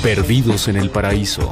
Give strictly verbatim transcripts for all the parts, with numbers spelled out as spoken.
Perdidos en el paraíso.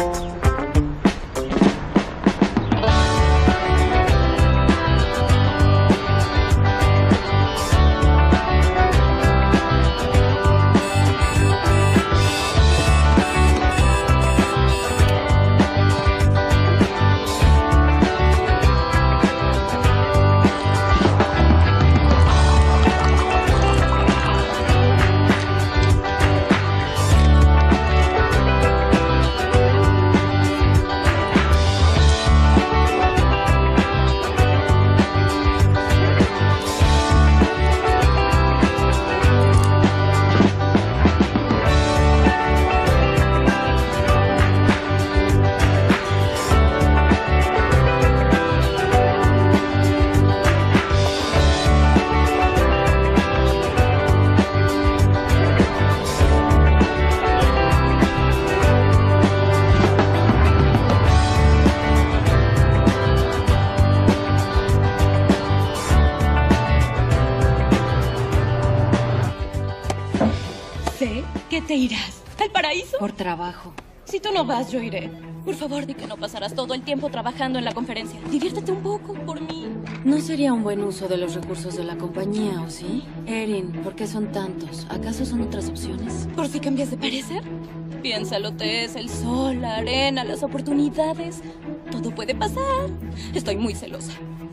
¿Qué te irás? ¿Al paraíso? Por trabajo. Si tú no vas, yo iré. Por favor, di que no pasarás todo el tiempo trabajando en la conferencia. Diviértete un poco, por mí. No sería un buen uso de los recursos de la compañía, ¿o sí? Erin, ¿por qué son tantos? ¿Acaso son otras opciones? ¿Por si cambias de parecer? Piénsalo, Tess. El sol, la arena, las oportunidades. Todo puede pasar. Estoy muy celosa.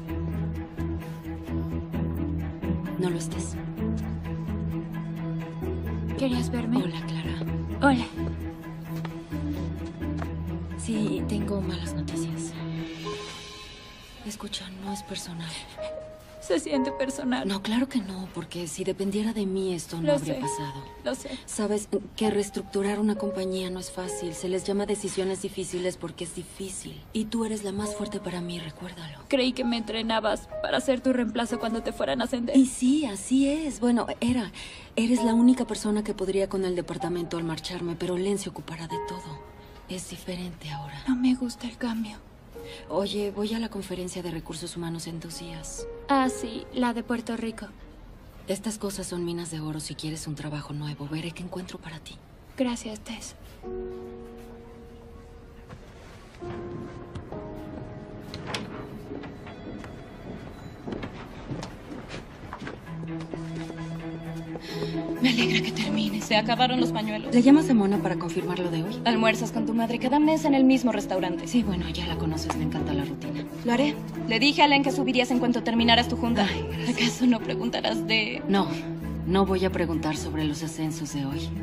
No lo estés. ¿Querías verme? Hola, Clara. Hola. Sí, tengo malas noticias. Escucha, no es personal. Se siente personal. No, claro que no, porque si dependiera de mí esto no Lo habría sé, pasado. Lo sé. Sabes que reestructurar una compañía no es fácil. Se les llama decisiones difíciles porque es difícil. Y tú eres la más fuerte para mí, recuérdalo. Creí que me entrenabas para ser tu reemplazo cuando te fueran a ascender. Y sí, así es. Bueno, era. Eres la única persona que podría con el departamento al marcharme, pero Len se ocupará de todo. Es diferente ahora. No me gusta el cambio. Oye, voy a la conferencia de recursos humanos en dos días. Ah, sí, la de Puerto Rico. Estas cosas son minas de oro si quieres un trabajo nuevo. Veré qué encuentro para ti. Gracias, Tess. Me alegra que termine. Se acabaron los pañuelos. ¿Le llamas a Mona para confirmar lo de hoy? Almuerzas con tu madre cada mes en el mismo restaurante. Sí, bueno, ya la conoces, me encanta la rutina. Lo haré. Le dije a Len que subirías en cuanto terminaras tu junta. Ay, gracias. ¿Acaso no preguntarás de...? No, no voy a preguntar sobre los ascensos de hoy.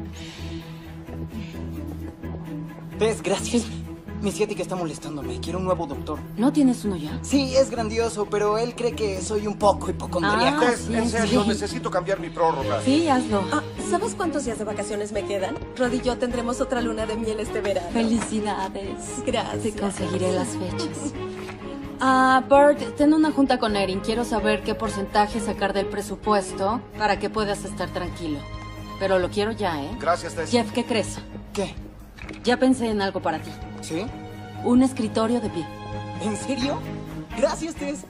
Tess, gracias. Mi ciática está molestándome. Quiero un nuevo doctor. ¿No tienes uno ya? Sí, es grandioso, pero él cree que soy un poco hipocondríaco. Ah, Tess, sí, en serio, sí. necesito cambiar mi prórroga. Sí, hazlo. Ah, ¿sabes cuántos días de vacaciones me quedan? Rod y yo tendremos otra luna de miel este verano. Felicidades. Gracias. Te conseguiré las fechas. Ah, Bert, ten una junta con Erin. Quiero saber qué porcentaje sacar del presupuesto para que puedas estar tranquilo. Pero lo quiero ya, ¿eh? Gracias, Tess. Jeff, ¿qué crees? ¿Qué? Ya pensé en algo para ti. ¿Sí? Un escritorio de pie. ¿En serio? Gracias, Tess.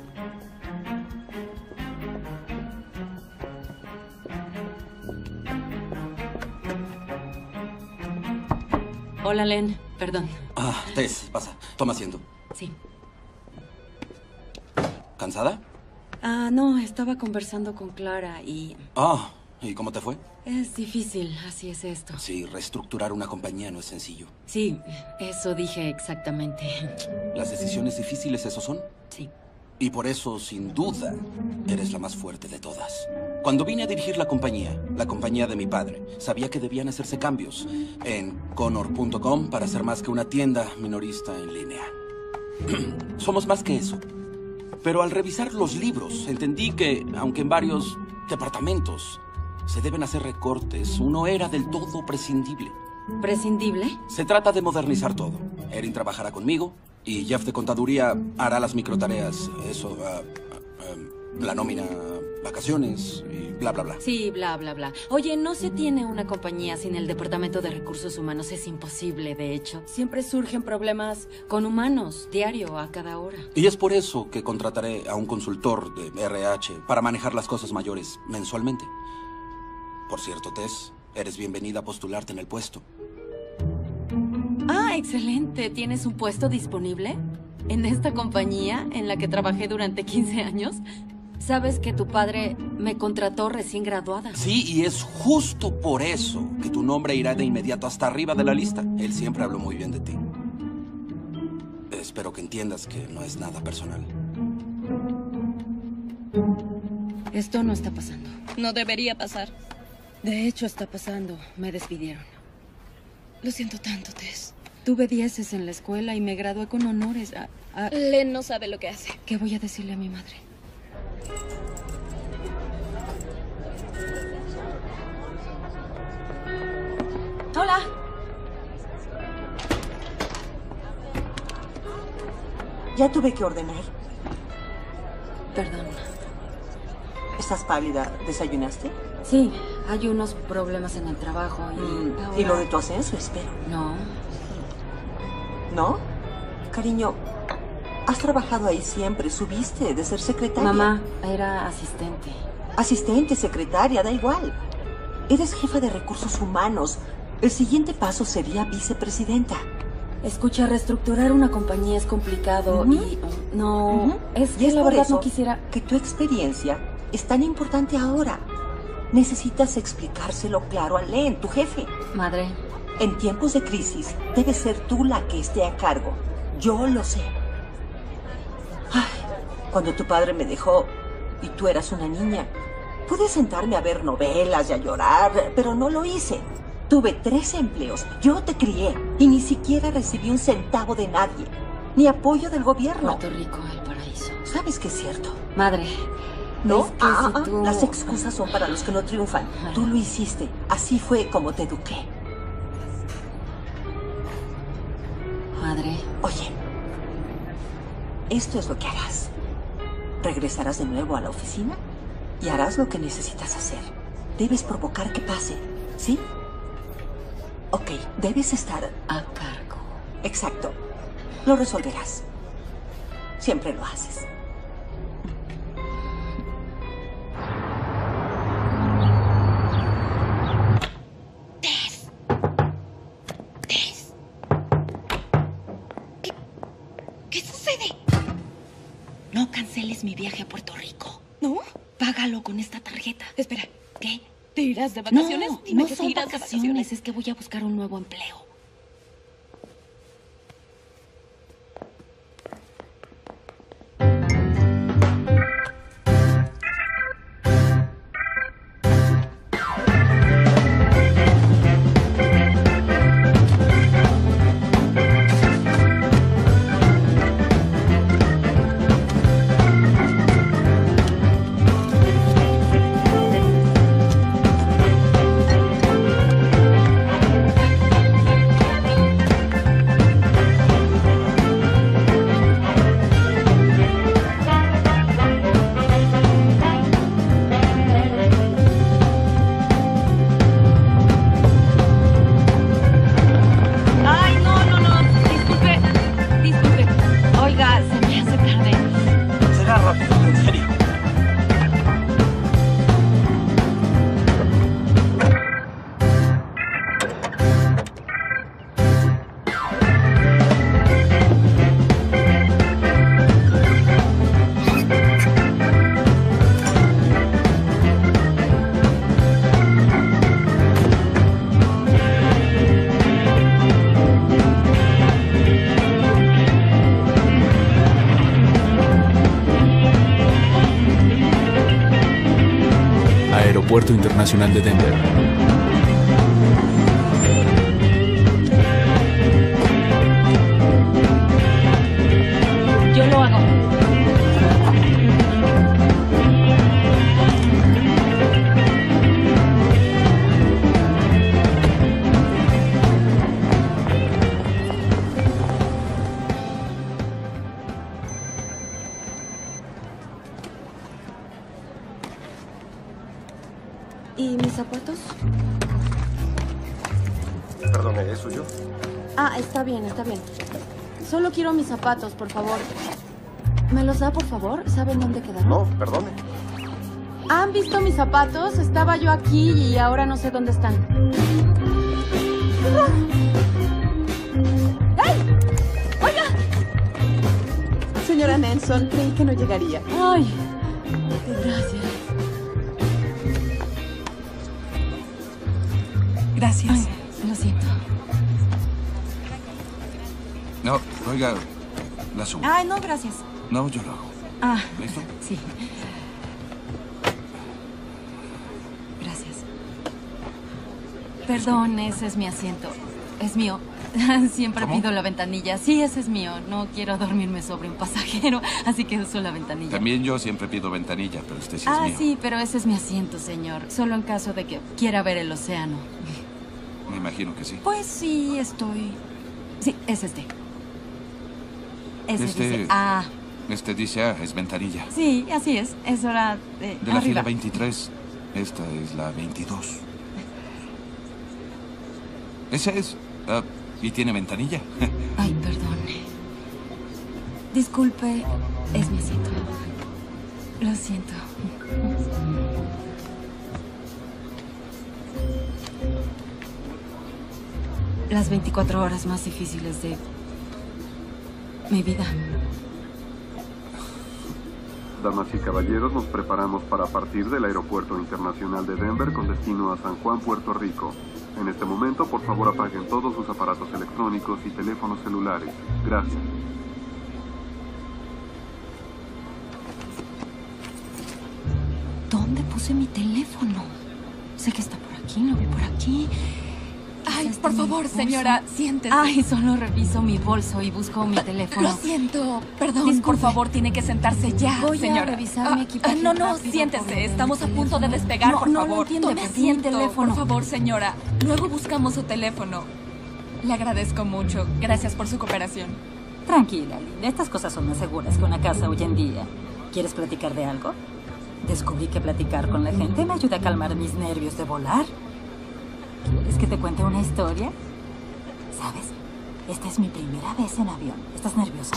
Hola, Len. Perdón. Ah, Tess, pasa. Toma asiento. Sí. ¿Cansada? Ah, no, estaba conversando con Clara y... Ah, ¿y cómo te fue? Es difícil, así es esto. Sí, reestructurar una compañía no es sencillo. Sí, eso dije exactamente. Las decisiones difíciles, ¿esos son? Sí. Y por eso, sin duda, eres la más fuerte de todas. Cuando vine a dirigir la compañía, la compañía de mi padre, sabía que debían hacerse cambios en Connor punto com para ser más que una tienda minorista en línea. Somos más que eso. Pero al revisar los libros, entendí que, aunque en varios departamentos se deben hacer recortes, uno era del todo prescindible. ¿Prescindible? Se trata de modernizar todo. Erin trabajará conmigo y Jeff de Contaduría hará las microtareas. Eso, uh, uh, um, la nómina, vacaciones y bla, bla, bla. Sí, bla, bla, bla. Oye, no se tiene una compañía sin el Departamento de Recursos Humanos. Es imposible, de hecho. Siempre surgen problemas con humanos, diario, a cada hora. Y es por eso que contrataré a un consultor de R H para manejar las cosas mayores mensualmente. Por cierto, Tess, eres bienvenida a postularte en el puesto. excelente. ¿Tienes un puesto disponible? ¿En esta compañía en la que trabajé durante quince años? ¿Sabes que tu padre me contrató recién graduada? Sí, y es justo por eso que tu nombre irá de inmediato hasta arriba de la lista. Él siempre habló muy bien de ti. Espero que entiendas que no es nada personal. Esto no está pasando. No debería pasar. De hecho, está pasando. Me despidieron. Lo siento tanto, Tess. Tuve dieces en la escuela y me gradué con honores. Ah, ah, Len no sabe lo que hace. ¿Qué voy a decirle a mi madre? Hola. Ya tuve que ordenar. Perdón. ¿Estás pálida? ¿Desayunaste? Sí, hay unos problemas en el trabajo y... Mm, ahora... ¿Y lo de tu ascenso, espero? No. ¿No? Cariño, has trabajado ahí siempre. Subiste de ser secretaria. Mamá, era asistente. Asistente, secretaria, da igual. Eres jefa de recursos humanos. El siguiente paso sería vicepresidenta. Escucha, reestructurar una compañía es complicado Uh-huh. y... uh, no... Uh-huh. Es Y que es la por verdad eso no quisiera... que tu experiencia es tan importante ahora. Necesitas explicárselo claro a Len, tu jefe. Madre, En tiempos de crisis, debes ser tú la que esté a cargo. Yo lo sé. Ay, cuando tu padre me dejó y tú eras una niña, pude sentarme a ver novelas y a llorar, pero no lo hice. Tuve tres empleos, yo te crié y ni siquiera recibí un centavo de nadie, ni apoyo del gobierno. Puerto Rico, el paraíso. ¿Sabes que es cierto? Madre, ¿No? es que Ah, si ah, tú... Las excusas son para los que no triunfan. Tú lo hiciste. Así fue como te eduqué. Madre, Oye, esto es lo que harás. Regresarás de nuevo a la oficina y harás lo que necesitas hacer. Debes provocar que pase, ¿sí? Ok, debes estar... a cargo. Exacto. Lo resolverás. Siempre lo haces. ¿Qué sucede? No canceles mi viaje a Puerto Rico. ¿No? Págalo con esta tarjeta. Espera. ¿Qué? ¿Te irás de vacaciones? No, Dime no que te son irás de vacaciones. vacaciones. Es que voy a buscar un nuevo empleo. Ay, no, no, no. Disculpe. Disculpe. Oiga, se me hace tarde. Será rápido, en serio. Aeropuerto Internacional de Denver. Yo lo hago. ¿Y mis zapatos? Perdone, ¿es suyo? Ah, está bien, está bien. Solo quiero mis zapatos, por favor. ¿Me los da, por favor? ¿Saben dónde quedaron? No, perdone. ¿Han visto mis zapatos? Estaba yo aquí y ahora no sé dónde están. señora Nelson. Creí que no llegaría. Ay, gracias. Gracias. Ay, lo siento. No, oiga, la subo. Ay, no, gracias. No, yo lo hago. Ah, ¿Listo? sí. Gracias. Perdón, ese es mi asiento. Es mío. Siempre ¿Cómo? pido la ventanilla. Sí, ese es mío. No quiero dormirme sobre un pasajero, así que uso la ventanilla. También yo siempre pido ventanilla, pero este sí es Ah, mío. sí, pero ese es mi asiento, señor. Solo en caso de que quiera ver el océano. Me imagino que sí. Pues sí, estoy... Sí, es este. Ese Este- dice A. Este dice A, es ventanilla. Sí, así es. Es hora de... De la arriba. fila veintitrés, esta es la veintidós. Esa es. ah, ¿Y tiene ventanilla? Ay, perdone. Disculpe, es mi asiento. Lo siento. Las veinticuatro horas más difíciles de mi vida. Damas y caballeros, nos preparamos para partir del Aeropuerto Internacional de Denver con destino a San Juan, Puerto Rico. En este momento, por favor, apaguen todos sus aparatos electrónicos y teléfonos celulares. Gracias. ¿Dónde puse mi teléfono? Sé que está por aquí, lo vi por aquí. Ay, Está por en mi favor, bolso. señora, siéntese. Ay, solo reviso mi bolso y busco mi teléfono. Lo siento. Perdón, Disculpe. por favor, tiene que sentarse ya, Voy a señora. revisar mi equipaje ah, no, no, rápido, siéntese. por favor. Estamos a punto de despegar, No, por no lo favor. entiende, Tome perdí mi asiento, teléfono. por favor, señora. Luego buscamos su teléfono. Le agradezco mucho. Gracias por su cooperación. Tranquila, linda. Estas cosas son más seguras que una casa hoy en día. ¿Quieres platicar de algo? Descubrí que platicar con la gente me ayuda a calmar mis nervios de volar. ¿Quieres que te cuente una historia? ¿Sabes? Esta es mi primera vez en avión. ¿Estás nerviosa?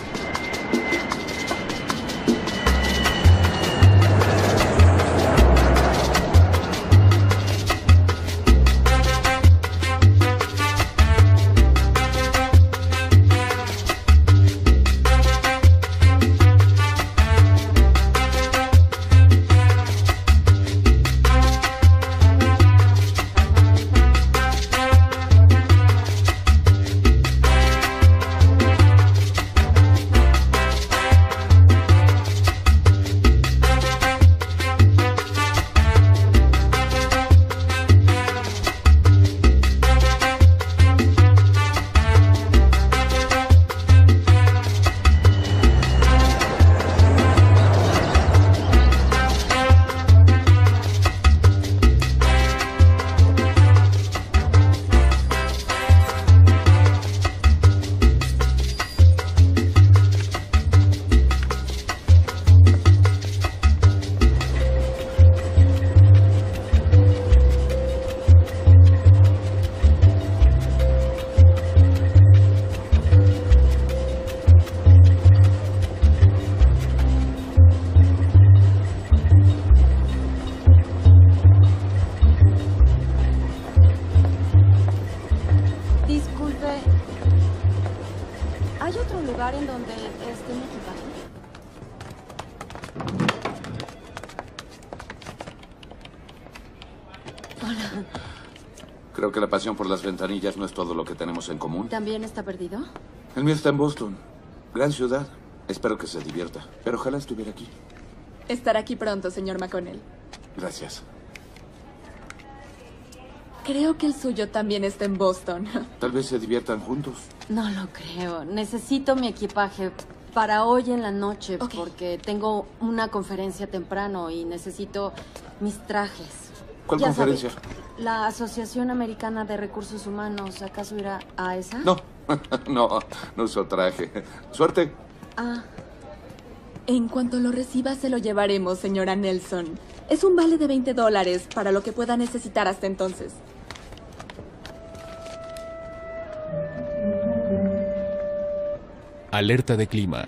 Disculpe, ¿hay otro lugar en donde esté mi equipaje? Hola. Creo que la pasión por las ventanillas no es todo lo que tenemos en común. ¿También está perdido? El mío está en Boston. Gran ciudad. Espero que se divierta. Pero ojalá estuviera aquí. Estará aquí pronto, señor McConnell. Gracias. Creo que el suyo también está en Boston. Tal vez se diviertan juntos. No lo creo. Necesito mi equipaje para hoy en la noche porque tengo una conferencia temprano y necesito mis trajes. ¿Cuál Ya conferencia? sabe, la Asociación Americana de Recursos Humanos. ¿Acaso irá a esa? No, no, no uso traje. Suerte. Ah, En cuanto lo reciba, se lo llevaremos, señora Nelson. Es un vale de veinte dólares para lo que pueda necesitar hasta entonces. Alerta de clima.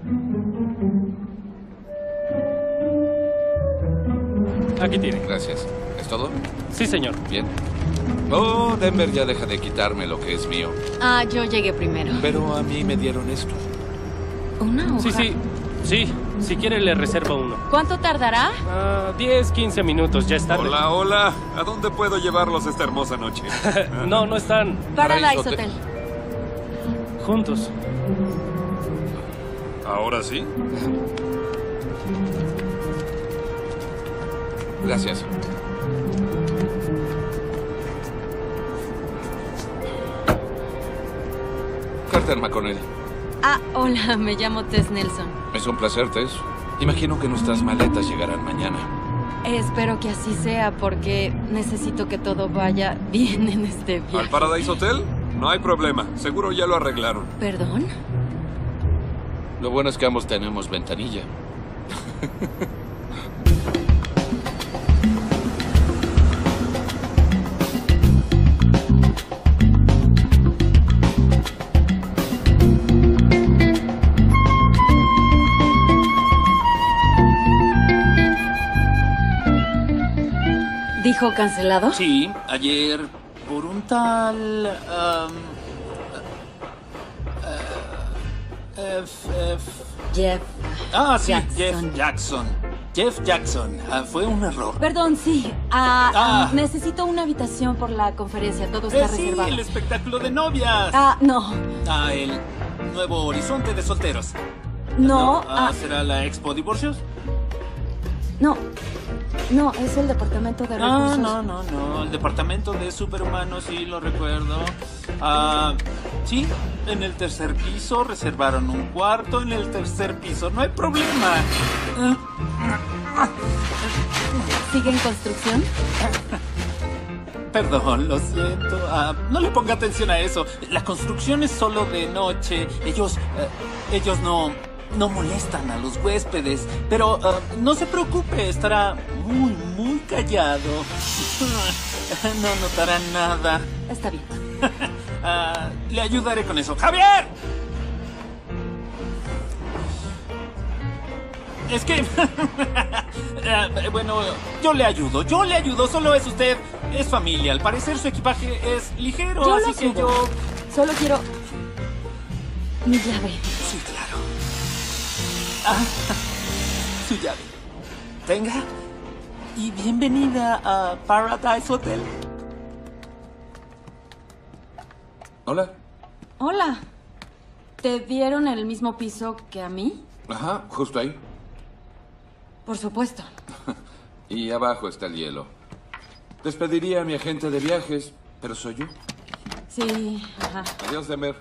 Aquí tiene. Gracias. ¿Es todo? Sí, señor. Bien. Oh, Denver ya deja de quitarme lo que es mío. ah, yo llegué primero. Pero a mí me dieron esto. ¿Una hoja? Sí, sí. Sí, si quiere le reservo uno. ¿Cuánto tardará? Ah, diez, quince minutos, ya está. Hola, hola. ¿A dónde puedo llevarlos esta hermosa noche? No, no están. Paradise Hotel. Juntos. ¿Ahora sí? Gracias. Carter McConnell. Ah, hola, me llamo Tess Nelson. Es un placer, Tess. Imagino que nuestras maletas llegarán mañana. Espero que así sea, porque necesito que todo vaya bien en este viaje. ¿Al Paradise Hotel? No hay problema. Seguro ya lo arreglaron. ¿Perdón? Lo bueno es que ambos tenemos ventanilla. ¿Dijo cancelado? Sí, ayer por un tal... um, uh, F, F. Jeff. Ah, sí, Jackson. Jeff Jackson. Jeff Jackson. Ah, fue un error. Perdón, sí. Ah, Ah. necesito una habitación por la conferencia. Todo está Eh, sí, reservado. el espectáculo de novias. Ah, no. Ah, el nuevo horizonte de solteros. No. Ah, ah, ¿será la Expo Divorcios? no. No, es el departamento de No, recursos. no, no, no. El departamento de superhumanos, sí, lo recuerdo. Ah, sí, en el tercer piso reservaron un cuarto. En el tercer piso, no hay problema. ¿Sigue en construcción? Perdón, lo siento. Ah, no le ponga atención a eso. La construcción es solo de noche. Ellos, eh, ellos no, no molestan a los huéspedes. Pero ah, no se preocupe, estará muy, muy callado. No notará nada. Está bien. Ah, le ayudaré con eso. ¡Javier! Es que... Ah, bueno, yo le ayudo, yo le ayudo, solo es usted, es familia. Al parecer su equipaje es ligero, Yo así lo que subo. yo... Solo quiero... mi llave. Sí, claro. Ah, su llave. Tenga. Y bienvenida a Paradise Hotel. Hola. Hola. ¿Te dieron el mismo piso que a mí? Ajá, justo ahí. Por supuesto. Y abajo está el hielo. Despediría a mi agente de viajes, pero soy yo. Sí, ajá. Adiós, Denver.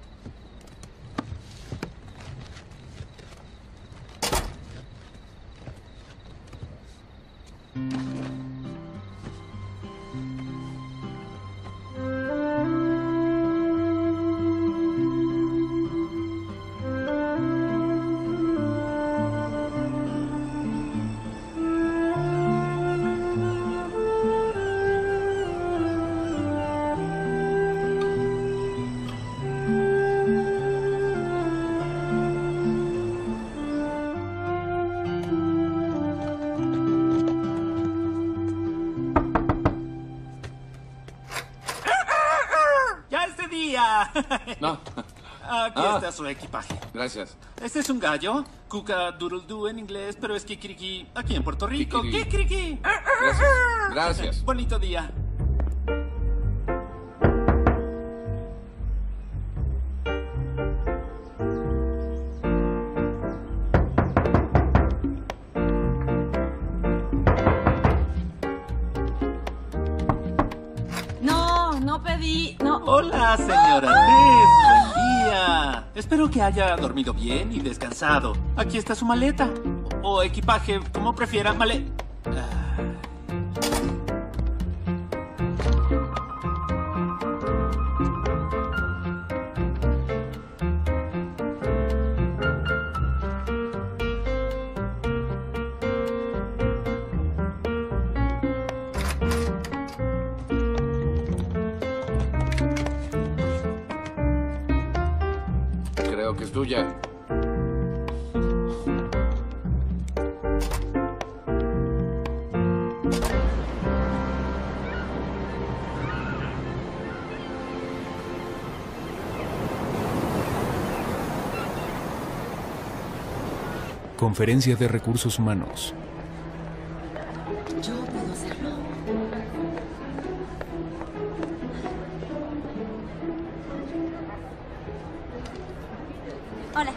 ¡Ya es de día! No. Aquí Ah. está su equipaje. Gracias. Este es un gallo, cuca doodle doo en inglés, pero es kikiriki aquí en Puerto Rico. Kikiriki. ¡Kikiriki! Gracias. Gracias. Bonito día. No, no pedí... No. Hola, señora Tess. Buen día. Espero que haya dormido bien y descansado. Aquí está su maleta. O, o equipaje, como prefiera. Male... Ah. Creo que es tuya. Conferencia de Recursos Humanos. Yo puedo hacerlo. Hola.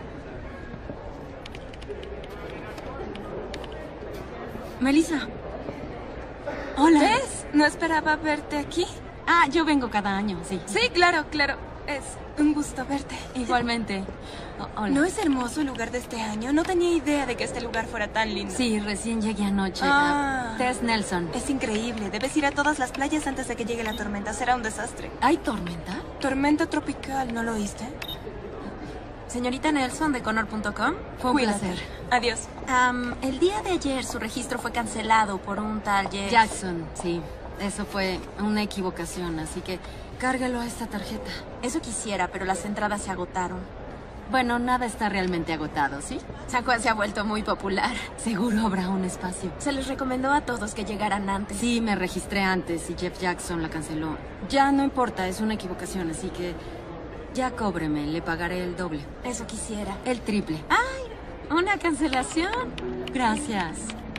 Melissa. Hola. ¿Ves? No esperaba verte aquí. Ah, yo vengo cada año, sí. Sí, claro, claro. Es un gusto verte. Igualmente. O- hola. ¿No es hermoso el lugar de este año? No tenía idea de que este lugar fuera tan lindo. Sí, recién llegué anoche. Ah. Ah, Tess Nelson. Es increíble. Debes ir a todas las playas antes de que llegue la tormenta. Será un desastre. ¿Hay tormenta? Tormenta tropical, ¿no lo oíste? Señorita Nelson de Connor punto com. Fue un Cuídate. placer. Adiós. Am, el día de ayer su registro fue cancelado por un tal Jeff. Jackson, sí. Eso fue una equivocación, así que cárgalo a esta tarjeta. Eso quisiera, pero las entradas se agotaron. Bueno, nada está realmente agotado, ¿sí? San Juan se ha vuelto muy popular. Seguro habrá un espacio. Se les recomendó a todos que llegaran antes. Sí, me registré antes y Jeff Jackson la canceló. Ya no importa, es una equivocación, así que ya cóbreme, le pagaré el doble. Eso quisiera. El triple. ¡Ay! ¿Una cancelación? Gracias.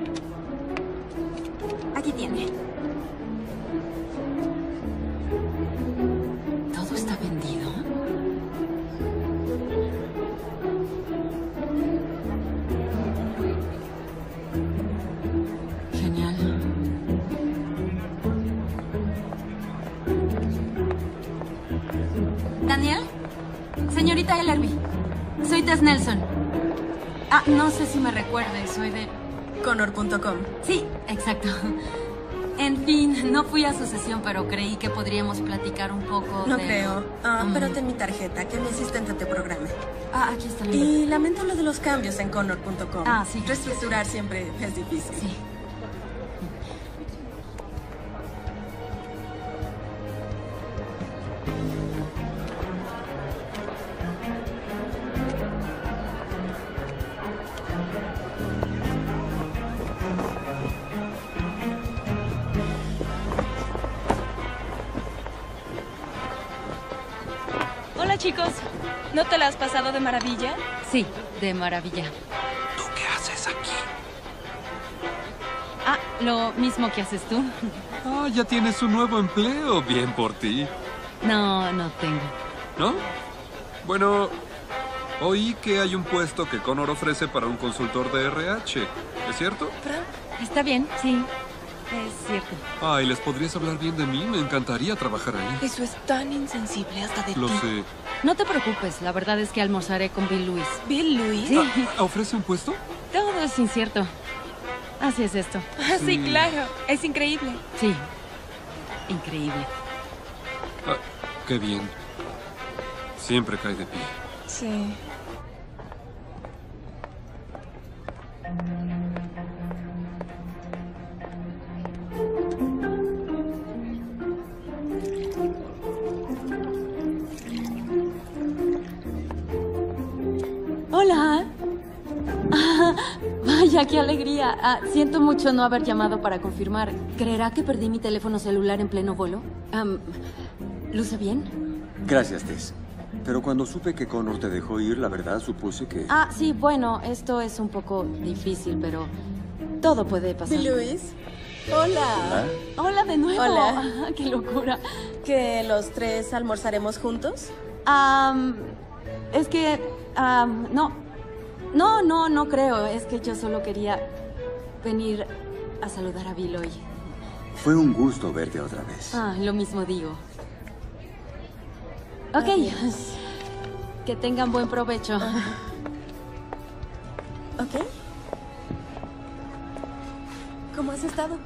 Aquí tiene. ¿Todo está vendido? Genial. ¿Daniel? Señorita Ellerby. Soy Tess Nelson. Ah, no sé si me recuerde, soy de... Connor punto com. Sí, exacto. En fin, no fui a su sesión, pero creí que podríamos platicar un poco No de... creo. Ah, Mm. pero ten mi tarjeta, que mi asistente te programe. Ah, aquí está mi... Y lamento lo de los cambios en Connor punto com. Ah, sí. Reestructurar siempre es difícil. Sí. Hola, chicos. ¿No te la has pasado de maravilla? Sí, de maravilla. ¿Tú qué haces aquí? Ah, lo mismo que haces tú. Ah, ya tienes un nuevo empleo. Bien por ti. No, no tengo. ¿No? Bueno, oí que hay un puesto que Connor ofrece para un consultor de R H. ¿Es cierto? Está bien, sí. Es cierto. Ay, ¿les podrías hablar bien de mí? Me encantaría trabajar ahí. Eso es tan insensible hasta de Lo ti. sé. No te preocupes, la verdad es que almorzaré con Bill Lewis. ¿Bill Lewis? Sí, Ah, ¿ofrece un puesto? todo es incierto. Así es esto. Ah, sí, Sí. claro. Es increíble. Sí, increíble. Ah, qué bien. Siempre cae de pie. Sí. Hola. Ah, vaya, qué alegría. Ah, siento mucho no haber llamado para confirmar. ¿Creerá que perdí mi teléfono celular en pleno vuelo? Am, ¿Luce bien? Gracias, Tess. Pero cuando supe que Connor te dejó ir, la verdad supuse que... Ah, sí, bueno, esto es un poco difícil, pero todo puede pasar. Bill Lewis. Hola. Hola de nuevo. Hola. Ah, qué locura. ¿Que los tres almorzaremos juntos? Am, es que... am, no. No, no, no creo. Es que yo solo quería venir a saludar a Bill hoy. Fue un gusto verte otra vez. Ah, lo mismo digo. Ok. Adiós. Que tengan buen provecho. ¿Ok? ¿Cómo has estado?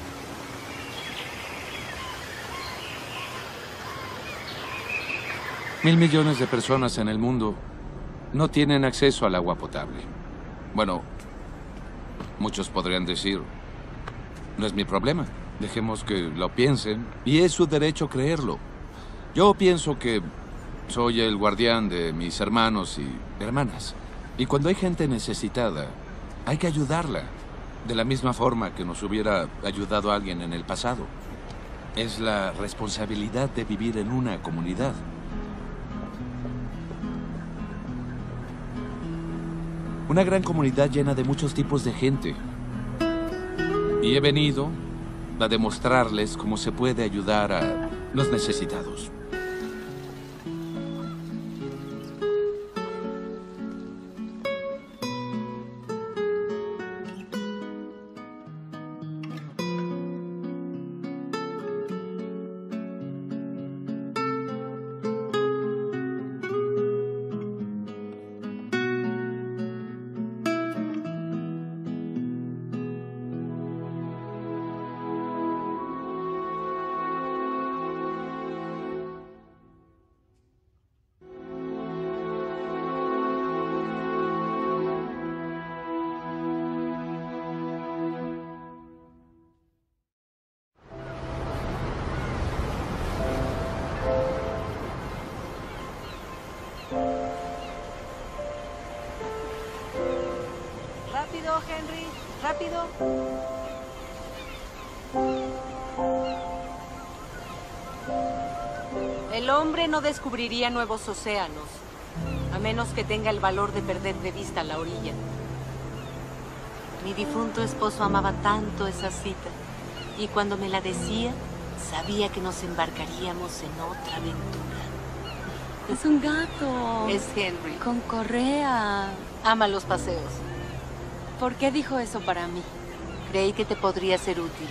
Mil millones de personas en el mundo no tienen acceso al agua potable. Bueno, muchos podrían decir, no es mi problema. Dejemos que lo piensen y es su derecho creerlo. Yo pienso que soy el guardián de mis hermanos y hermanas. Y cuando hay gente necesitada, hay que ayudarla. De la misma forma que nos hubiera ayudado alguien en el pasado. Es la responsabilidad de vivir en una comunidad. Una gran comunidad llena de muchos tipos de gente. Y he venido a demostrarles cómo se puede ayudar a los necesitados. Rápido, Henry, rápido. El hombre no descubriría nuevos océanos, a menos que tenga el valor de perder de vista la orilla. Mi difunto esposo amaba tanto esa cita, y cuando me la decía, sabía que nos embarcaríamos en otra aventura. Es un gato. Es Henry. Con correa. Ama los paseos. ¿Por qué dijo eso para mí? Creí que te podría ser útil.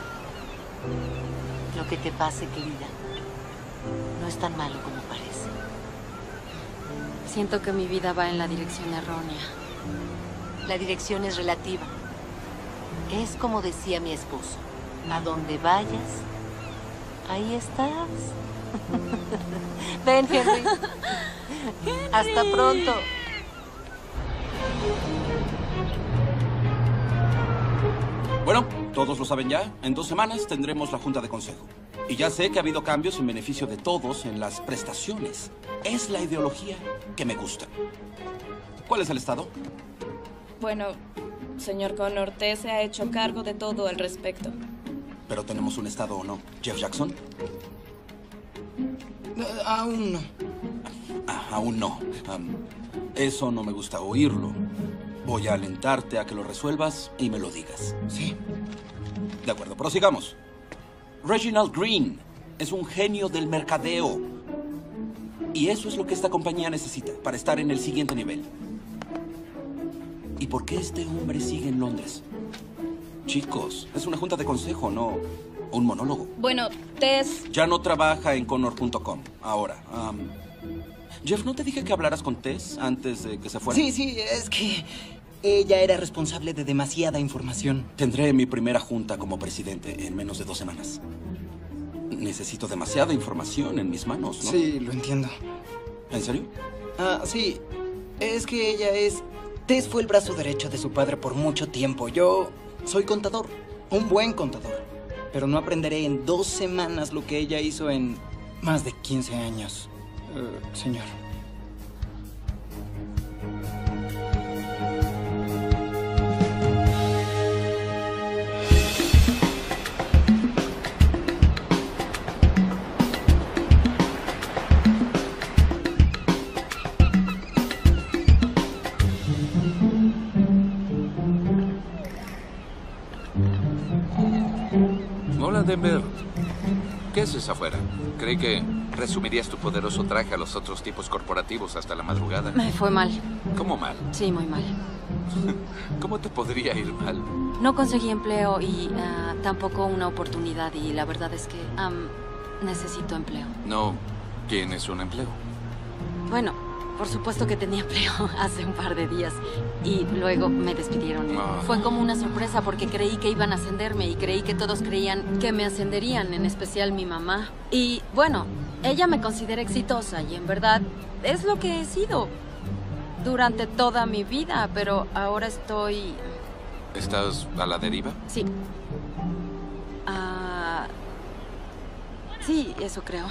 Lo que te pase, querida, no es tan malo como parece. Siento que mi vida va en la dirección errónea. La dirección es relativa. Es como decía mi esposo. A donde vayas, ahí estás. Ven, Henry. Henry. Hasta pronto. Bueno, todos lo saben ya. En dos semanas tendremos la junta de consejo. Y ya sé que ha habido cambios en beneficio de todos en las prestaciones. Es la ideología que me gusta. ¿Cuál es el estado? Bueno, señor Connor, T se ha hecho cargo de todo al respecto. ¿Pero tenemos un estado o no? ¿Jeff Jackson? Uh, aún no. Ah, aún no. Um, eso no me gusta oírlo. Voy a alentarte a que lo resuelvas y me lo digas. Sí. De acuerdo, prosigamos. Reginald Green es un genio del mercadeo. Y eso es lo que esta compañía necesita para estar en el siguiente nivel. ¿Y por qué este hombre sigue en Londres? Chicos, es una junta de consejo, no un monólogo. Bueno, Tess... Ya no trabaja en Connor punto com. Ahora, um, Jeff, ¿no te dije que hablaras con Tess antes de que se fuera? Sí, sí, es que ella era responsable de demasiada información. Tendré mi primera junta como presidente en menos de dos semanas. Necesito demasiada información en mis manos, ¿no? Sí, lo entiendo. ¿En serio? Ah, sí. Es que ella es... Tess fue el brazo derecho de su padre por mucho tiempo. Yo soy contador, un buen contador. Pero no aprenderé en dos semanas lo que ella hizo en más de quince años, uh, señor. Hola, Denver. ¿Qué haces afuera? Creí que resumirías tu poderoso traje a los otros tipos corporativos hasta la madrugada. Me fue mal. ¿Cómo mal? Sí, muy mal. ¿Cómo te podría ir mal? No conseguí empleo y uh, tampoco una oportunidad y la verdad es que um, necesito empleo. No, ¿tienes un empleo? Bueno, por supuesto que tenía empleo hace un par de días y luego me despidieron. Oh. Fue como una sorpresa porque creí que iban a ascenderme y creí que todos creían que me ascenderían, en especial mi mamá. Y bueno, ella me considera exitosa y en verdad es lo que he sido durante toda mi vida, pero ahora estoy... ¿Estás a la deriva? Sí. Ah, sí, eso creo.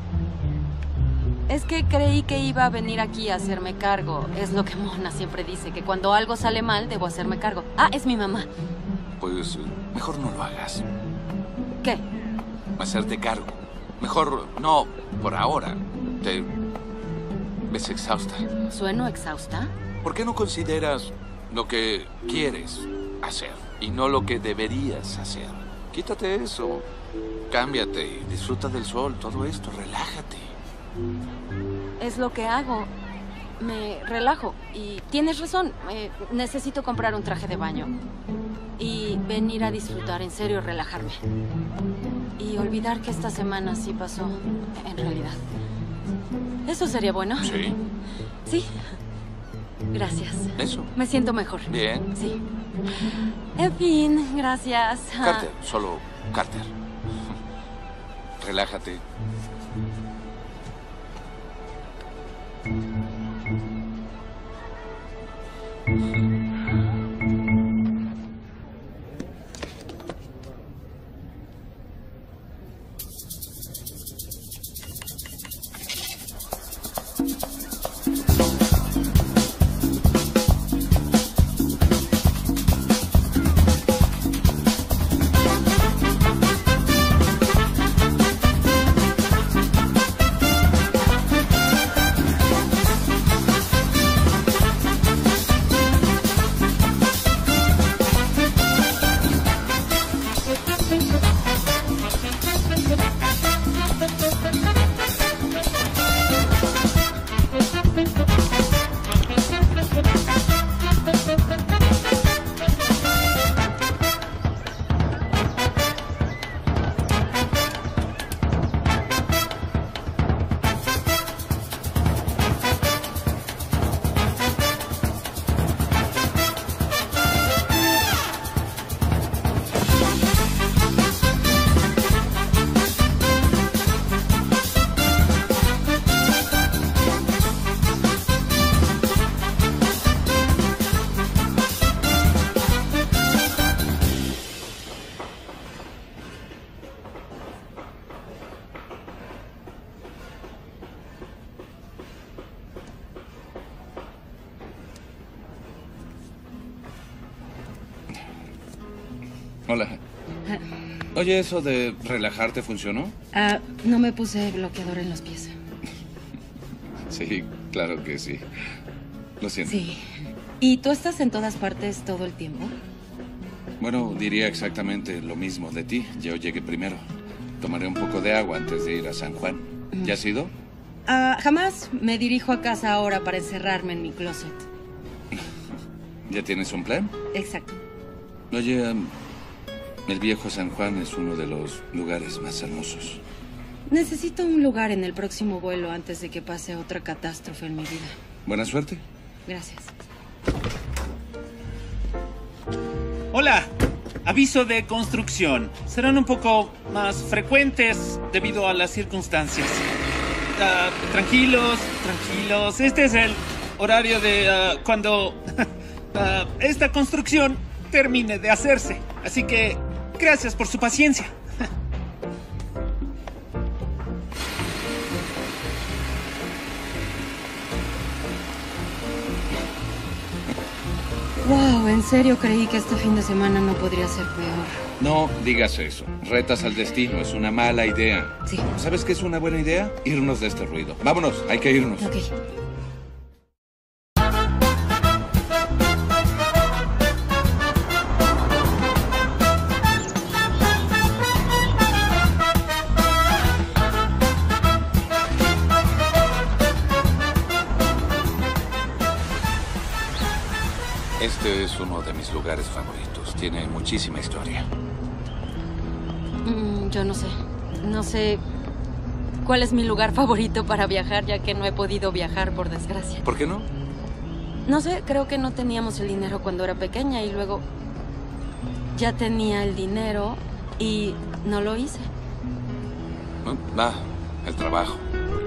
Es que creí que iba a venir aquí a hacerme cargo. Es lo que Mona siempre dice, que cuando algo sale mal, debo hacerme cargo. Ah, es mi mamá. Pues mejor no lo hagas. ¿Qué? Hacerte cargo. Mejor no por ahora. Te ves exhausta. ¿Sueno exhausta? ¿Por qué no consideras lo que quieres hacer y no lo que deberías hacer. Quítate eso. Cámbiate y disfruta del sol, todo esto, relájate. Es lo que hago. Me relajo. Y tienes razón. Eh, necesito comprar un traje de baño. Y venir a disfrutar, en serio, relajarme. Y olvidar que esta semana sí pasó, en realidad. ¿Eso sería bueno? Sí. Sí. Gracias. Eso. Me siento mejor. Bien. Sí. En fin, gracias. Carter, solo Carter. Relájate. Hola. Oye, ¿eso de relajarte funcionó? Ah, no me puse bloqueador en los pies. Sí, claro que sí. Lo siento. Sí. ¿Y tú estás en todas partes todo el tiempo? Bueno, diría exactamente lo mismo de ti. Yo llegué primero. Tomaré un poco de agua antes de ir a San Juan. ¿Ya has ido? Ah, jamás me dirijo a casa ahora para encerrarme en mi closet. ¿Ya tienes un plan? Exacto. Oye, um, el viejo San Juan es uno de los lugares más hermosos. Necesito un lugar en el próximo vuelo antes de que pase otra catástrofe en mi vida. Buena suerte. Gracias. Hola. Aviso de construcción. Serán un poco más frecuentes debido a las circunstancias. Uh, tranquilos, tranquilos. Este es el horario de uh, cuando uh, esta construcción termine de hacerse. Así que, gracias por su paciencia. Wow, en serio creí que este fin de semana no podría ser peor. No digas eso. Retas al destino. Es una mala idea. Sí. ¿Sabes qué es una buena idea? Irnos de este ruido. Vámonos, hay que irnos. Ok. Este es uno de mis lugares favoritos. Tiene muchísima historia. Mm, yo no sé. No sé cuál es mi lugar favorito para viajar, ya que no he podido viajar, por desgracia. ¿Por qué no? No sé, creo que no teníamos el dinero cuando era pequeña y luego ya tenía el dinero y no lo hice. Ah, el trabajo.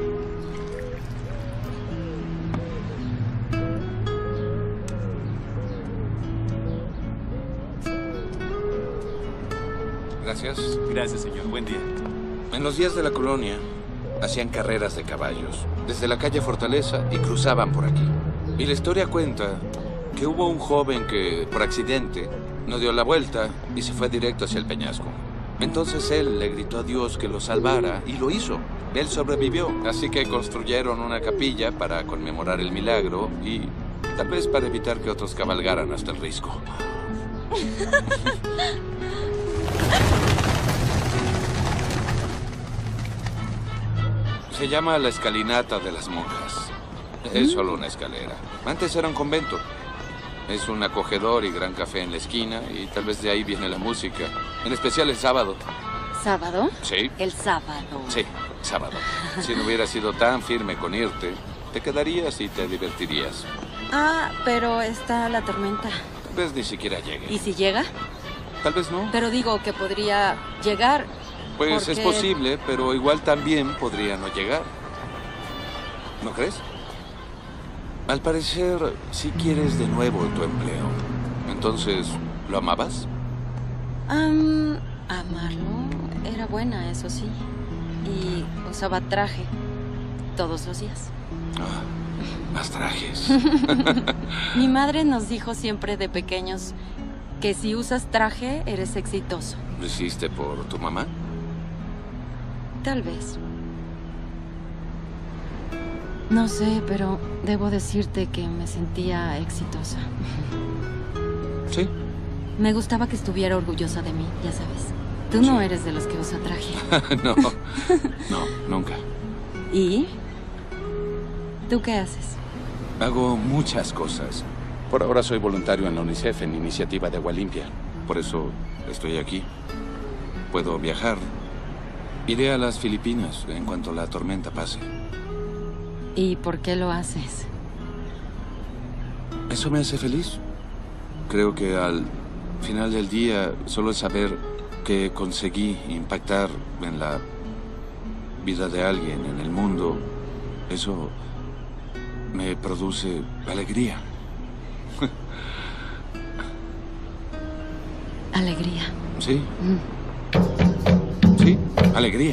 Gracias. Gracias, señor. Buen día. En los días de la colonia, hacían carreras de caballos desde la calle Fortaleza y cruzaban por aquí. Y la historia cuenta que hubo un joven que, por accidente, no dio la vuelta y se fue directo hacia el peñasco. Entonces él le gritó a Dios que lo salvara y lo hizo. Él sobrevivió, así que construyeron una capilla para conmemorar el milagro y Tal vez para evitar que otros cabalgaran hasta el risco. Se llama la escalinata de las monjas. Es solo una escalera. Antes era un convento. Es un acogedor y gran café en la esquina, y tal vez de ahí viene la música. En especial el sábado. ¿Sábado? Sí. El sábado. Sí, sábado. Si no hubieras sido tan firme con irte, te quedarías y te divertirías. Ah, pero está la tormenta. Tal vez ni siquiera llegue. ¿Y si llega? Tal vez no. Pero digo que podría llegar. Pues porque... es posible, pero igual también podría no llegar. ¿No crees? Al parecer, sí quieres de nuevo tu empleo. Entonces, ¿lo amabas? Um, amarlo era buena, eso sí. Y usaba traje todos los días. Ah, más trajes. Mi madre nos dijo siempre de pequeños que si usas traje, eres exitoso. ¿Lo hiciste por tu mamá? Tal vez. No sé, pero debo decirte que me sentía exitosa. ¿Sí? Me gustaba que estuviera orgullosa de mí, ya sabes. Tú no eres de los que usa traje. No, no, nunca. ¿Y? ¿Tú qué haces? Hago muchas cosas. Por ahora soy voluntario en la UNICEF, en Iniciativa de Agua Limpia. Por eso estoy aquí. Puedo viajar. Iré a las Filipinas en cuanto la tormenta pase. ¿Y por qué lo haces? Eso me hace feliz. Creo que al final del día, solo el saber que conseguí impactar en la vida de alguien, en el mundo, eso me produce alegría. Alegría. Sí. Sí, alegría.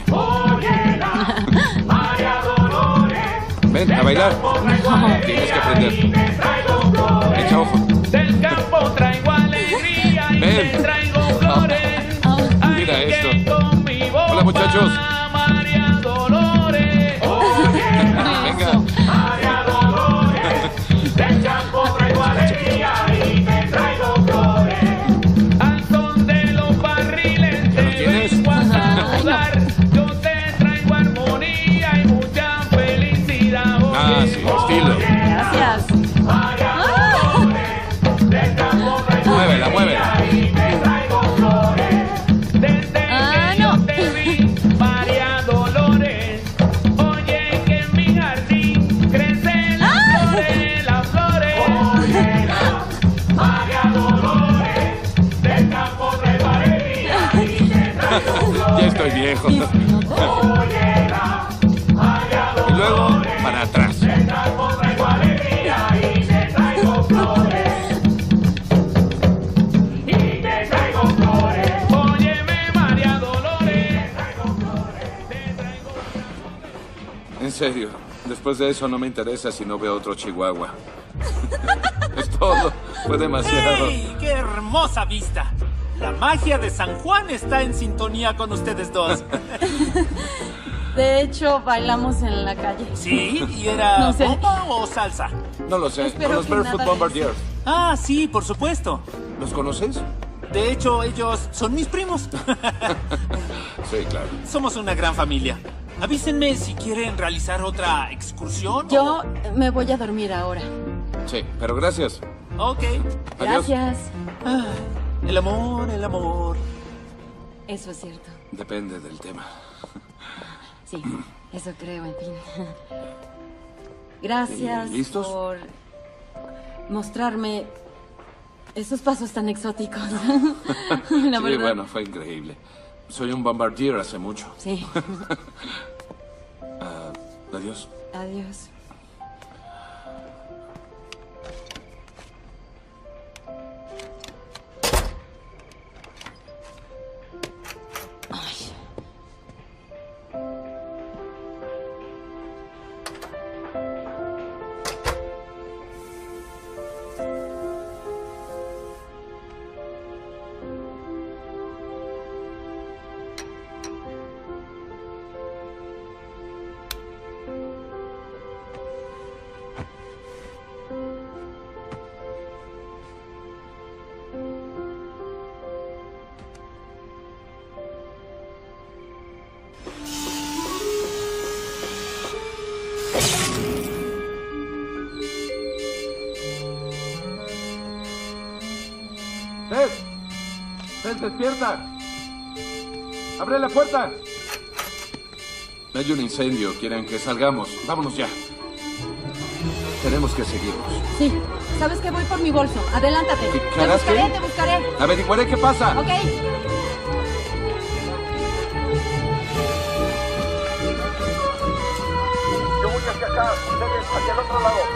Ven, a bailar. No. Tienes que aprender. Echa ojo. Del campo traigo alegría y Ven. te traigo flores. Oh. Mira esto. Hola, muchachos. María Dolores. Venga. María Dolores. Del campo traigo alegría y te traigo flores. Al son de los barriles te vengo a saludar. Yo te traigo armonía y mucha felicidad. Ah, sí, estilo. Gracias. Muévela, muévela. Ah, no. María Dolores, oye que en mi jardín crecen las flores, las flores. María Dolores, del campo de Valeria y te traigo flores. Ya estoy viejo. Y luego, para atrás. Del campo traigo alegría y te traigo flores. Y te traigo flores. Óyeme, María Dolores. En serio, después de eso no me interesa si no veo otro Chihuahua. Es todo. Fue demasiado. ¡Ey! ¡Qué hermosa vista! La magia de San Juan está en sintonía con ustedes dos. De hecho, bailamos en la calle. ¿Sí? ¿Y era No sé. bomba o salsa? No lo sé. Espero Con los que Barefoot nada de Bombardiers. Ah, sí, por supuesto. ¿Los conoces? De hecho, ellos son mis primos. Sí, claro. Somos una gran familia. Avísenme si quieren realizar otra excursión. Yo me voy a dormir ahora. Sí, pero gracias. Ok. Adiós. Gracias. Ah, el amor, el amor. Eso es cierto. Depende del tema. Sí, eso creo, en fin. Gracias ¿Listos? por mostrarme esos pasos tan exóticos. La Sí, verdad. bueno, fue increíble. Soy un bombardier hace mucho. Sí. Ah, adiós. Adiós. Tess, despierta. ¡Abre la puerta! Hay un incendio. Quieren que salgamos. Vámonos ya. Tenemos que seguirnos. Sí. ¿Sabes que voy por mi bolso? Adelántate. ¿Qué Te harás buscaré, qué? te buscaré. Averiguaré qué pasa. Ok. Yo voy hacia acá, ustedes hacia el otro lado.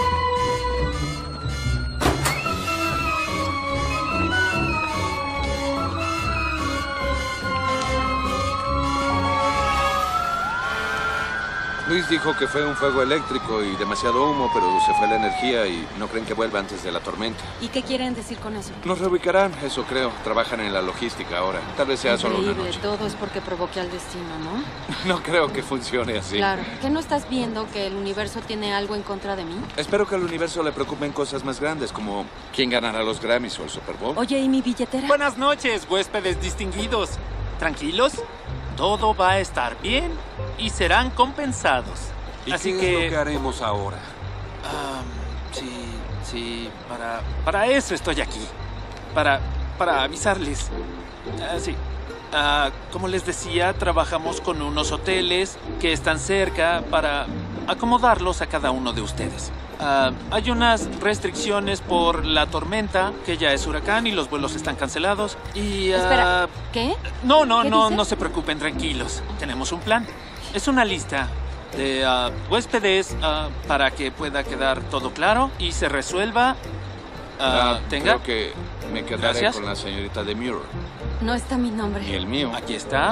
Luis dijo que fue un fuego eléctrico y demasiado humo, pero se fue la energía y no creen que vuelva antes de la tormenta. ¿Y qué quieren decir con eso? Nos reubicarán, eso creo. Trabajan en la logística ahora. Tal vez sea solo una Increíble, noche. todo es porque provoqué al destino, ¿no? No creo que funcione así. Claro. ¿Qué no estás viendo que el universo tiene algo en contra de mí? Espero que al universo le preocupen cosas más grandes, como quién ganará los Grammys o el Super Bowl. Oye, ¿y mi billetera? Buenas noches, huéspedes distinguidos. ¿Tranquilos? Todo va a estar bien y serán compensados. ¿Y Así qué que... es lo que haremos ahora? Ah, sí, sí, para, para eso estoy aquí. Para, para avisarles. Ah, sí. Ah, como les decía, trabajamos con unos hoteles que están cerca para acomodarlos a cada uno de ustedes. Ah, hay unas restricciones por la tormenta, que ya es huracán y los vuelos están cancelados. Y... ah, Espera, ¿qué? No, no, ¿Qué no, dices? no se preocupen, tranquilos. Tenemos un plan. Es una lista de ah, huéspedes ah, para que pueda quedar todo claro y se resuelva. ah, Ah, tenga. Creo que me quedaré Gracias. con la señorita de Mirror. No está mi nombre. Y el mío. Aquí está.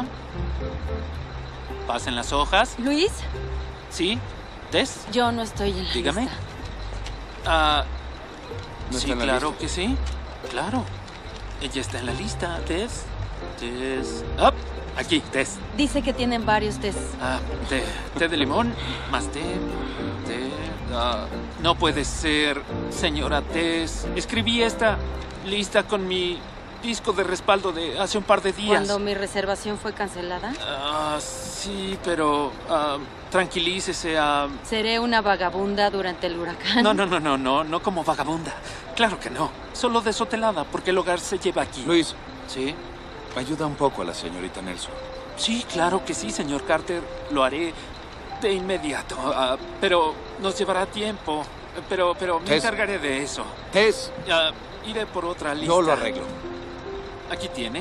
Pasen las hojas. ¿Luis? Sí. ¿Tess? Yo no estoy en la Dígame. lista. Ah, ¿No sí, está en la claro lista? que sí. Claro. Ella está en la lista. Tess. Tess. ¡Up! Aquí, Tess. Dice que tienen varios test. Ah, té, té de limón, más té, té... ah, no puede ser, señora Tess. Escribí esta lista con mi disco de respaldo de hace un par de días. ¿Cuando mi reservación fue cancelada? Ah, sí, pero... ah, tranquilícese. ah, ¿Seré una vagabunda durante el huracán? No, no, no, no, no, no como vagabunda. Claro que no. Solo desotelada, porque el hogar se lleva aquí. Luis. ¿Sí? Ayuda un poco a la señorita Nelson. Sí, claro que sí, señor Carter. Lo haré de inmediato. ah, pero nos llevará tiempo. Pero, pero me Tess. encargaré de eso. Tess. Ah, iré por otra lista. Yo lo arreglo. Aquí tiene.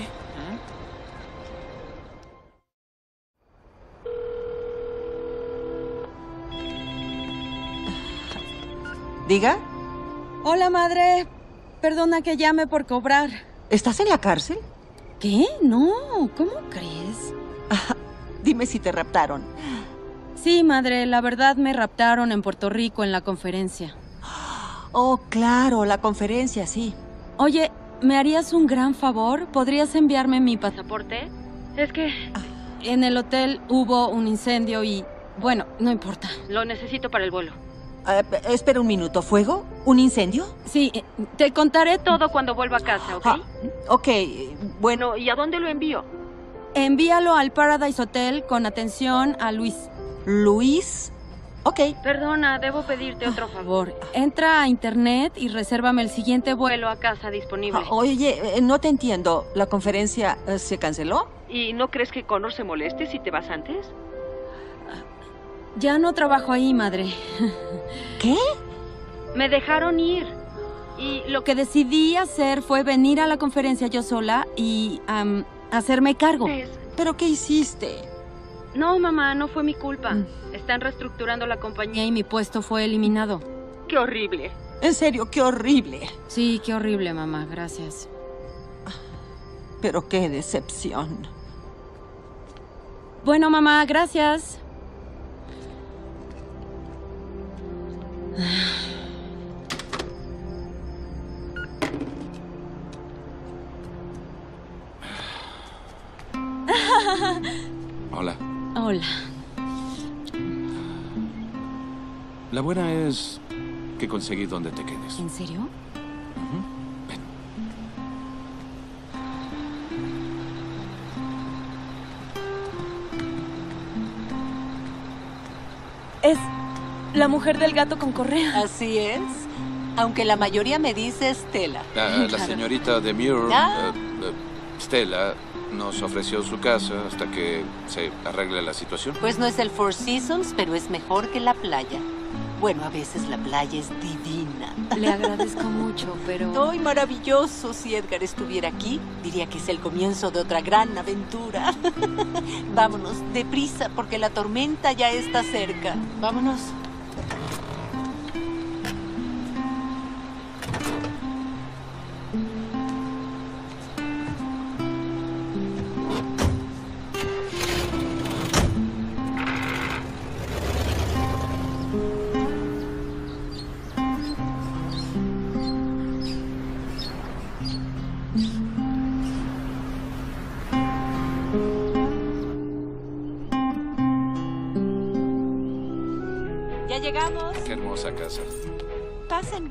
¿Diga? Hola, madre. Perdona que llame por cobrar. ¿Estás en la cárcel? ¿Qué? No, ¿cómo crees? Dime si te raptaron. Sí, madre, la verdad me raptaron en Puerto Rico en la conferencia. Oh, claro, la conferencia, sí. Oye, ¿me harías un gran favor? ¿Podrías enviarme mi pasaporte? Es que en el hotel hubo un incendio y... Bueno, no importa. Lo necesito para el vuelo. Uh, espera un minuto. ¿Fuego? ¿Un incendio? Sí, te contaré todo cuando vuelva a casa, ¿ok? Ah, ok, bueno... ¿Y a dónde lo envío? Envíalo al Paradise Hotel con atención a Luis. ¿Luis? Ok. Perdona, debo pedirte otro favor. Entra a internet y resérvame el siguiente vuelo a casa disponible. Ah, oye, eh, no te entiendo. ¿La conferencia eh, se canceló? ¿Y no crees que Connor se moleste si te vas antes? Ya no trabajo ahí, madre. ¿Qué? Me dejaron ir. Y lo que decidí hacer fue venir a la conferencia yo sola y um, hacerme cargo. ¿Pero qué hiciste? No, mamá, no fue mi culpa. Mm. Están reestructurando la compañía y mi puesto fue eliminado. ¡Qué horrible! En serio, qué horrible. Sí, qué horrible, mamá. Gracias. Pero qué decepción. Bueno, mamá, gracias. Hola. Hola. La buena es que conseguí donde te quedes. ¿En serio? Uh-huh. Ven. Es la mujer del gato con correa. Así es. Aunque la mayoría me dice Estela. La, la señorita de Mirror. Ah. Uh, uh, Stella nos ofreció su casa hasta que se arregle la situación. Pues no es el Four Seasons, pero es mejor que la playa. Bueno, a veces la playa es divina. Le agradezco mucho, pero... ¡Ay, maravilloso! Si Edgar estuviera aquí, diría que es el comienzo de otra gran aventura. Vámonos, deprisa, porque la tormenta ya está cerca. Vámonos. Ya llegamos. Qué hermosa casa. Pasen.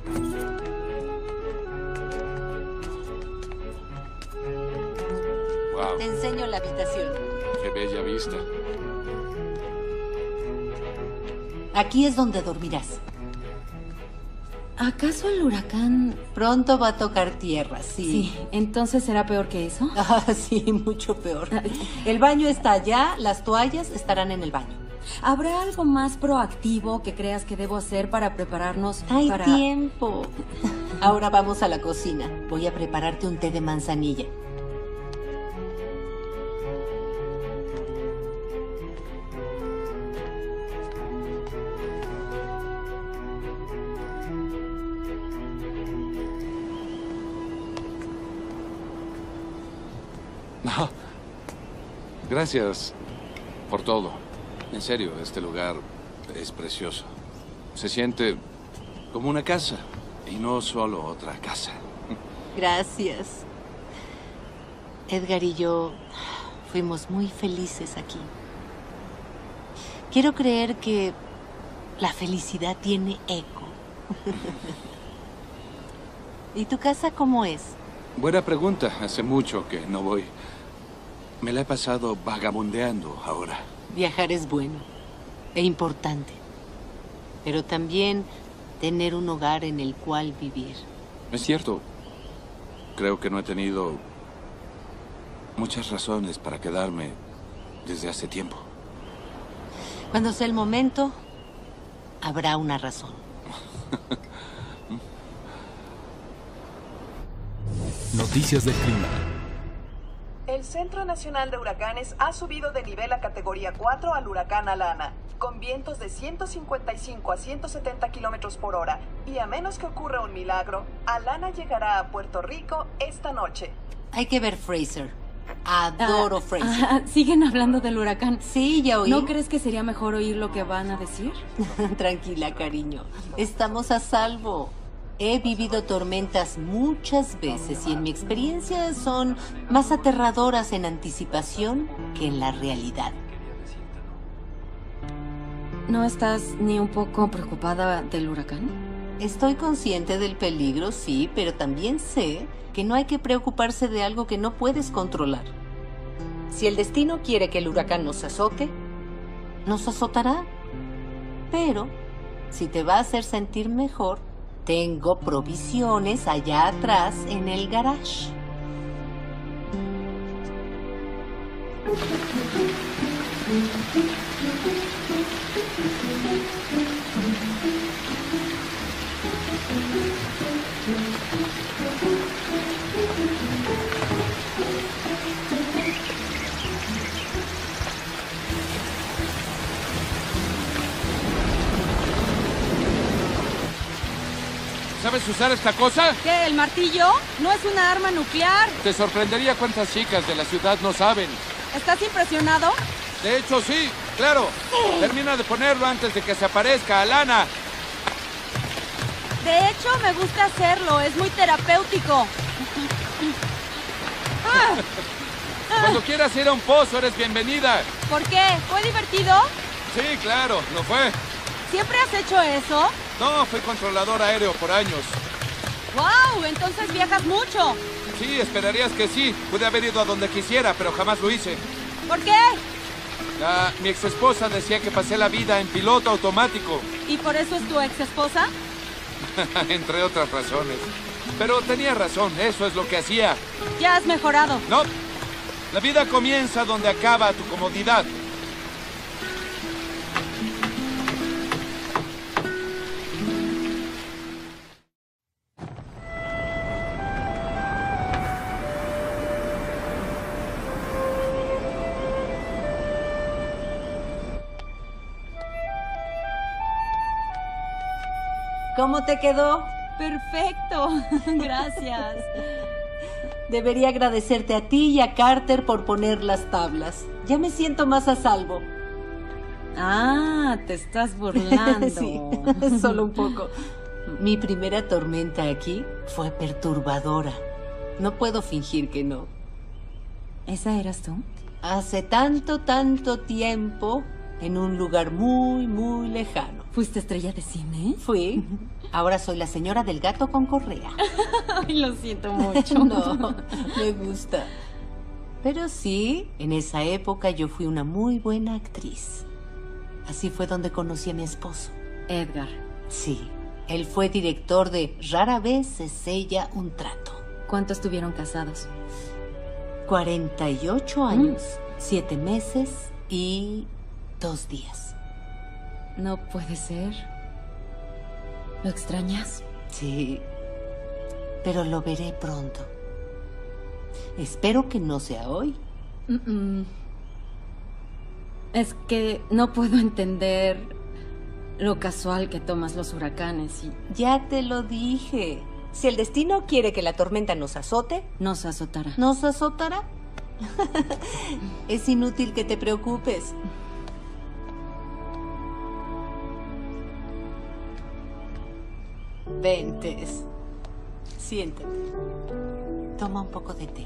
Wow. Te enseño la habitación. Qué bella vista. Aquí es donde dormirás. ¿Acaso el huracán...? Pronto va a tocar tierra, sí. Sí, ¿entonces será peor que eso? Ah, sí, mucho peor. El baño está allá, las toallas estarán en el baño. ¿Habrá algo más proactivo que creas que debo hacer para prepararnos Hay para...? tiempo. Ahora vamos a la cocina. Voy a prepararte un té de manzanilla. No. Gracias por todo. En serio, este lugar es precioso. Se siente como una casa y no solo otra casa. Gracias. Edgar y yo fuimos muy felices aquí. Quiero creer que la felicidad tiene eco. ¿Y tu casa cómo es? Buena pregunta. Hace mucho que no voy. Me la he pasado vagabundeando ahora. Viajar es bueno e importante, pero también tener un hogar en el cual vivir. Es cierto. Creo que no he tenido muchas razones para quedarme desde hace tiempo. Cuando sea el momento, habrá una razón. Noticias del clima. El Centro Nacional de Huracanes ha subido de nivel a categoría cuatro al huracán Alana, con vientos de ciento cincuenta y cinco a ciento setenta kilómetros por hora. Y a menos que ocurra un milagro, Alana llegará a Puerto Rico esta noche. Hay que ver Fraser. Adoro Ah, Fraser. ah, ¿Siguen hablando del huracán? Sí, ya oí. ¿No crees que sería mejor oír lo que van a decir? Tranquila, cariño. Estamos a salvo. He vivido tormentas muchas veces y en mi experiencia son más aterradoras en anticipación que en la realidad. ¿No estás ni un poco preocupada del huracán? Estoy consciente del peligro, sí, pero también sé que no hay que preocuparse de algo que no puedes controlar. Si el destino quiere que el huracán nos azote, nos azotará. Pero si te va a hacer sentir mejor, tengo provisiones allá atrás en el garage. ¿Sabes usar esta cosa? ¿Qué, el martillo? ¿No es una arma nuclear? Te sorprendería cuántas chicas de la ciudad no saben. ¿Estás impresionado? De hecho, sí, claro. Termina de ponerlo antes de que se aparezca, Alana. De hecho, me gusta hacerlo. Es muy terapéutico. Ah. Cuando quieras ir a un pozo, eres bienvenida. ¿Por qué? ¿Fue divertido? Sí, claro, lo fue. ¿Siempre has hecho eso? No, fui controlador aéreo por años. ¡Wow! Entonces viajas mucho. Sí, esperarías que sí. Pude haber ido a donde quisiera, pero jamás lo hice. ¿Por qué? Ah, mi ex esposa decía que pasé la vida en piloto automático. ¿Y por eso es tu ex esposa? Entre otras razones. Pero tenía razón, eso es lo que hacía. Ya has mejorado. No, la vida comienza donde acaba tu comodidad. ¿Cómo te quedó? Perfecto, gracias. Debería agradecerte a ti y a Carter por poner las tablas. Ya me siento más a salvo. Ah, te estás burlando. Sí, solo un poco. Mi primera tormenta aquí fue perturbadora. No puedo fingir que no. ¿Esa eras tú? Hace tanto, tanto tiempo, en un lugar muy, muy lejano. ¿Fuiste estrella de cine? Fui. Ahora soy la señora del gato con correa. Ay, lo siento mucho. No, me gusta. Pero sí, en esa época yo fui una muy buena actriz. Así fue donde conocí a mi esposo. Edgar. Sí, él fue director de Rara vez se sella un trato. ¿Cuánto estuvieron casados? cuarenta y ocho años, mm. siete meses y dos días. No puede ser. ¿Lo extrañas? Sí, pero lo veré pronto. Espero que no sea hoy. Mm-mm. Es que no puedo entender lo casual que tomas los huracanes y... Ya te lo dije. Si el destino quiere que la tormenta nos azote... Nos azotará. ¿Nos azotará? Es inútil que te preocupes. Ven, Tess. Siéntate. Toma un poco de té.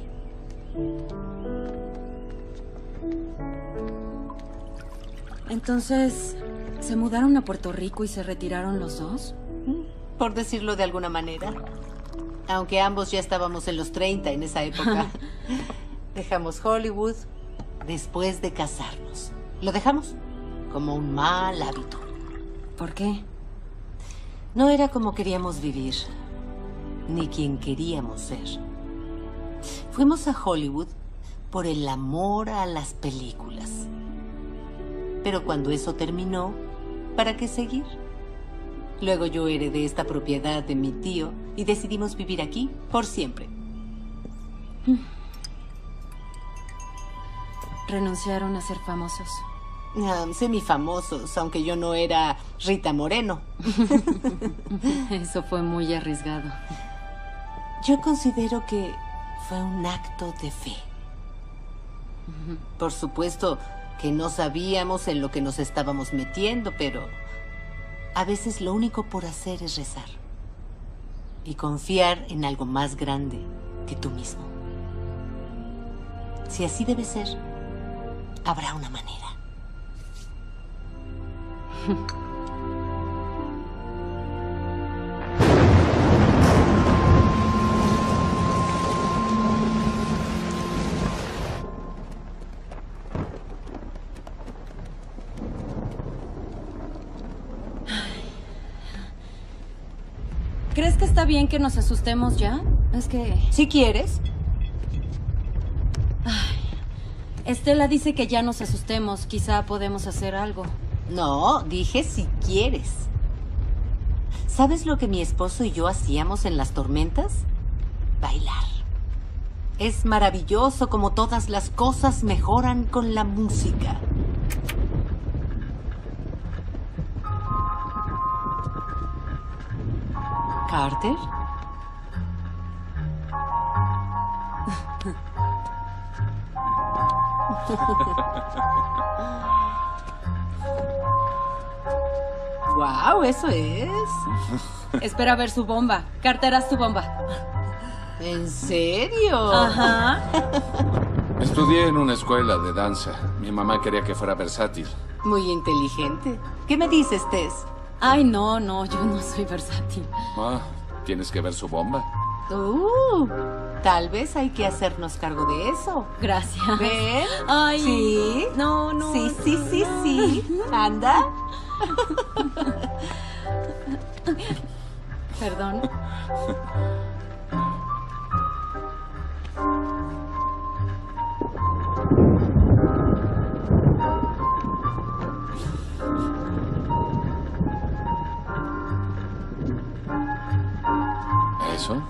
Entonces, ¿se mudaron a Puerto Rico y se retiraron los dos? Por decirlo de alguna manera. Aunque ambos ya estábamos en los treinta en esa época. Dejamos Hollywood después de casarnos. Lo dejamos como un mal hábito. ¿Por qué? No era como queríamos vivir, ni quien queríamos ser. Fuimos a Hollywood por el amor a las películas. Pero cuando eso terminó, ¿para qué seguir? Luego yo heredé esta propiedad de mi tío y decidimos vivir aquí por siempre. Renunciaron a ser famosos. Um, semifamosos, aunque yo no era Rita Moreno. Eso fue muy arriesgado. Yo considero que fue un acto de fe. Por supuesto que no sabíamos en lo que nos estábamos metiendo, pero a veces lo único por hacer es rezar y confiar en algo más grande que tú mismo. Si así debe ser, habrá una manera. ¿Crees que está bien que nos asustemos ya? Es que... Si quieres. Ay, Estela dice que ya nos asustemos. Quizá podemos hacer algo. No, dije si quieres. ¿Sabes lo que mi esposo y yo hacíamos en las tormentas? Bailar. Es maravilloso como todas las cosas mejoran con la música. ¿Carter? Wow, eso es. Espera a ver su bomba. Carter, haz tu bomba. ¿En serio? Ajá. Estudié en una escuela de danza. Mi mamá quería que fuera versátil. Muy inteligente. ¿Qué me dices, Tess? Ay, no, no, yo no soy versátil. Ah, tienes que ver su bomba. Uh, tal vez hay que hacernos cargo de eso. Gracias. ¿Ven? Ay, sí. No, no. Sí, sí, no, sí, no. sí. Anda. Perdón. pasó?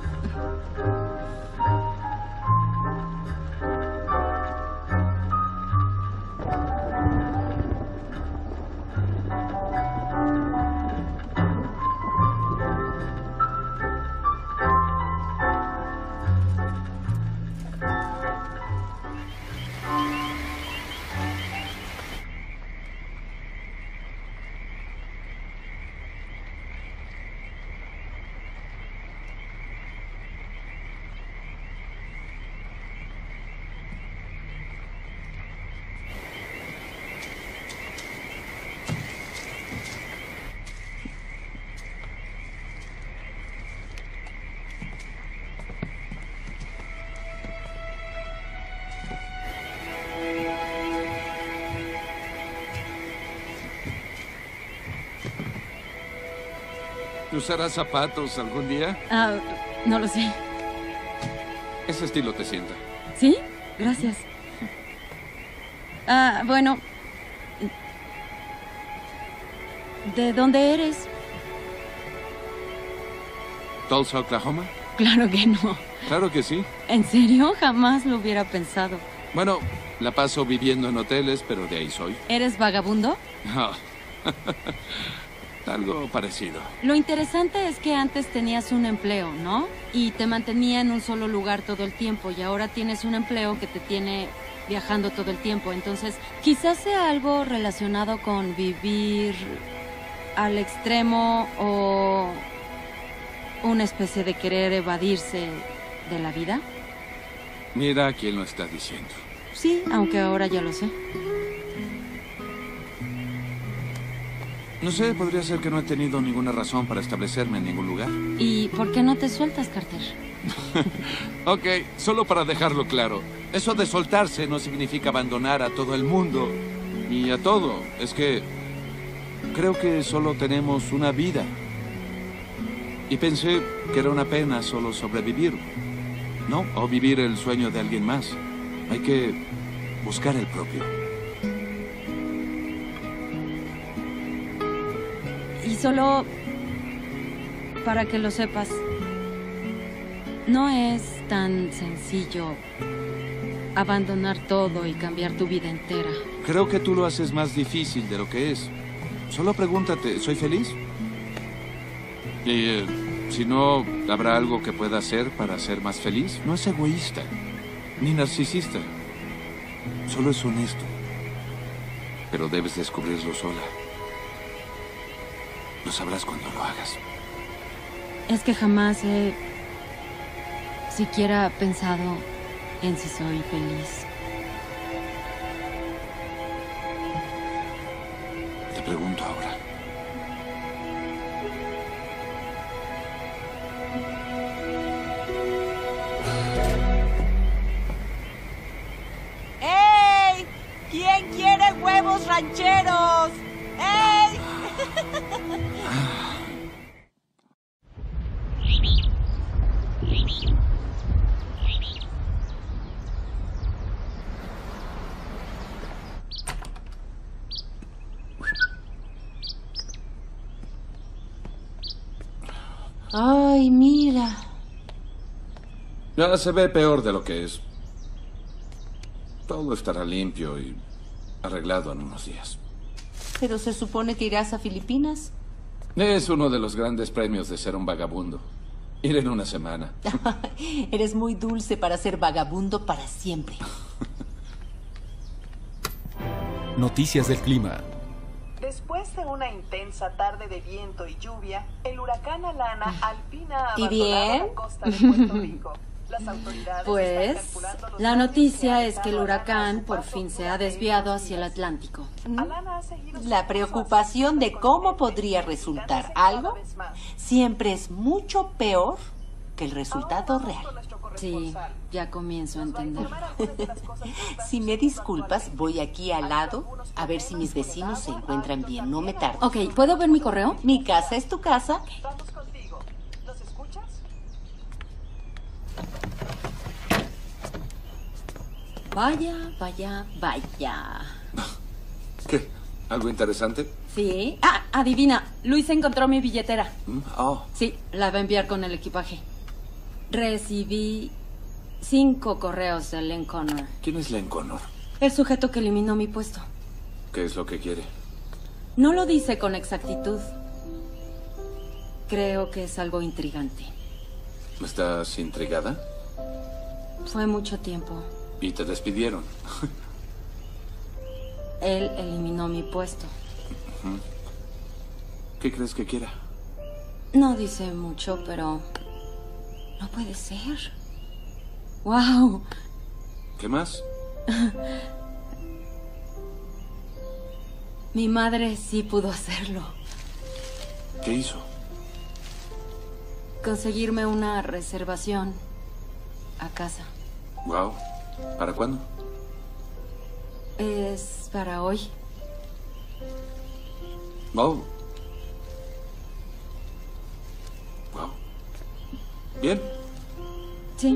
¿Usarás zapatos algún día? Ah, no lo sé. Ese estilo te sienta. ¿Sí? Gracias. Ah, bueno. ¿De dónde eres? ¿Tulsa, Oklahoma? Claro que no. Claro que sí. ¿En serio? Jamás lo hubiera pensado. Bueno, la paso viviendo en hoteles, pero de ahí soy. ¿Eres vagabundo? No. Algo parecido. Lo interesante es que antes tenías un empleo, ¿no? Y te mantenía en un solo lugar todo el tiempo y ahora tienes un empleo que te tiene viajando todo el tiempo. Entonces, quizás sea algo relacionado con vivir al extremo o una especie de querer evadirse de la vida. Mira quién lo está diciendo. Sí, aunque ahora ya lo sé. No sé, podría ser que no he tenido ninguna razón para establecerme en ningún lugar. ¿Y por qué no te sueltas, Carter? Ok, solo para dejarlo claro. Eso de soltarse no significa abandonar a todo el mundo. Ni a todo. Es que creo que solo tenemos una vida. Y pensé que era una pena solo sobrevivir. ¿No? O vivir el sueño de alguien más. Hay que buscar el propio. Y solo para que lo sepas, no es tan sencillo abandonar todo y cambiar tu vida entera. Creo que tú lo haces más difícil de lo que es. Solo pregúntate, ¿soy feliz? Y eh, si no, ¿habrá algo que pueda hacer para ser más feliz? No es egoísta, ni narcisista. Solo es honesto. Pero debes descubrirlo sola. Lo sabrás cuando lo hagas. Es que jamás he siquiera pensado en si soy feliz. Te pregunto ahora. ¡Ey! ¿Quién quiere huevos rancheros? ¡Ey! Ay, mira. Ya se ve peor de lo que es. Todo estará limpio y arreglado en unos días. Pero se supone que irás a Filipinas. Es uno de los grandes premios de ser un vagabundo. Ir en una semana. Eres muy dulce para ser vagabundo para siempre. Noticias del clima. Después de una intensa tarde de viento y lluvia, el huracán Alana Alpina ha ¿Y abandonado bien? la costa de Puerto Rico. Las autoridades Pues, están calculando los la daños noticia que ha es que el dejado huracán por fin se ha desviado hacia el Atlántico. La preocupación de cómo podría resultar algo siempre es mucho peor que el resultado real. Sí, ya comienzo a entender. Si me disculpas, voy aquí al lado a ver si mis vecinos se encuentran bien. No me tardo. Ok, ¿puedo ver mi correo? Mi casa es tu casa. Vaya, vaya, vaya. ¿Qué? ¿Algo interesante? Sí. Ah, adivina. Luis encontró mi billetera. Mm, Oh, Sí, la va a enviar con el equipaje. Recibí cinco correos de Len Connor. ¿Quién es Len Connor? El sujeto que eliminó mi puesto. ¿Qué es lo que quiere? No lo dice con exactitud. Creo que es algo intrigante. ¿Estás intrigada? Fue mucho tiempo. Y te despidieron. Él eliminó mi puesto. ¿Qué crees que quiera? No dice mucho, pero... no puede ser. ¡Wow! ¿Qué más? Mi madre sí pudo hacerlo. ¿Qué hizo? Conseguirme una reservación a casa. Wow. ¿Para cuándo? Es para hoy. Wow. Wow. Bien. Sí.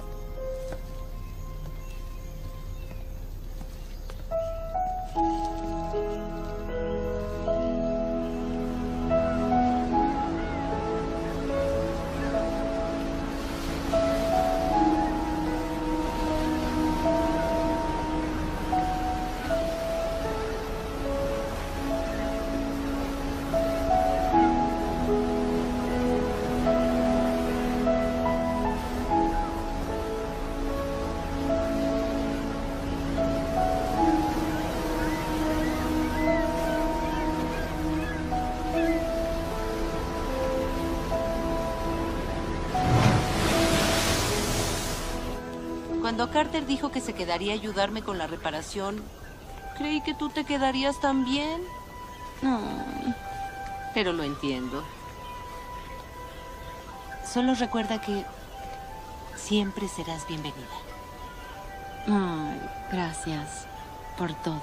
Cuando Carter dijo que se quedaría a ayudarme con la reparación, creí que tú te quedarías también. No, pero lo entiendo. Solo recuerda que siempre serás bienvenida. Ay, gracias por todo.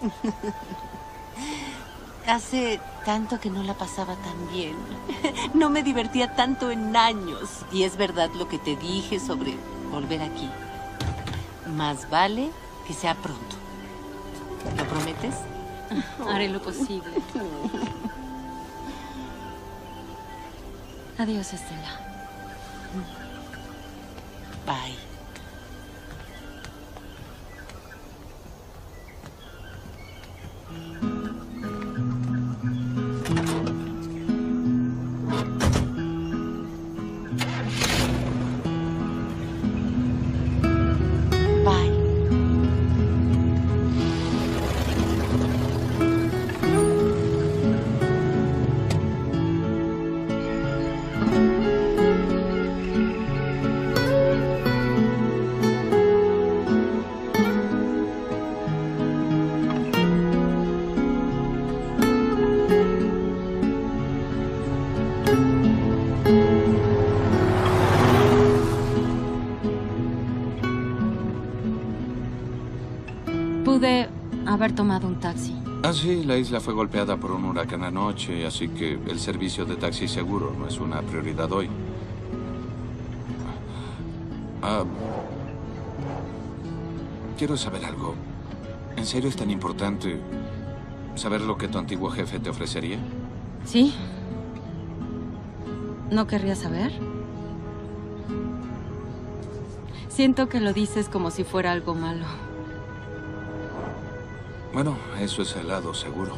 Hace tanto que no la pasaba tan bien. No me divertía tanto en años. Y es verdad lo que te dije sobre volver aquí. Más vale que sea pronto. ¿Lo prometes? Haré lo posible. Adiós, Estela. Bye. Pude haber tomado un taxi. Ah, sí, la isla fue golpeada por un huracán anoche, así que el servicio de taxi seguro no es una prioridad hoy. Ah, quiero saber algo. ¿En serio es tan importante saber lo que tu antiguo jefe te ofrecería? ¿Sí? ¿No querrías saber? Siento que lo dices como si fuera algo malo. Bueno, eso es el lado seguro.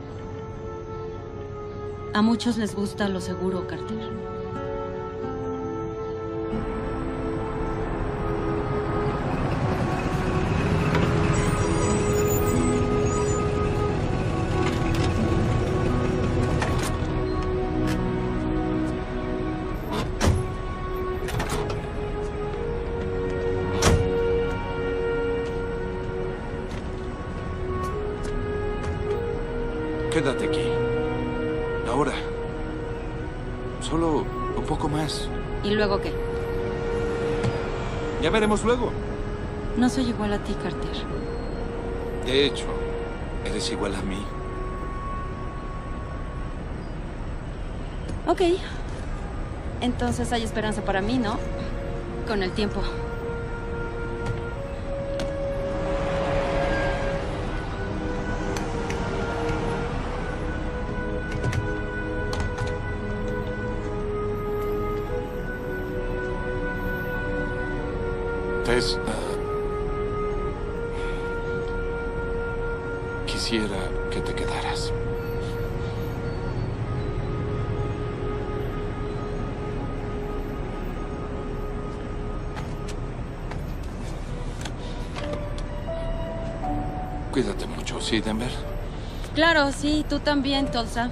A muchos les gusta lo seguro, Carter. Quédate aquí. Ahora. Solo un poco más. ¿Y luego qué? Ya veremos luego. No soy igual a ti, Carter. De hecho, eres igual a mí. Ok. Entonces hay esperanza para mí, ¿no? Con el tiempo. Tess, uh, quisiera que te quedaras. Cuídate mucho, ¿sí, Denver? Claro, sí, tú también, Tulsa.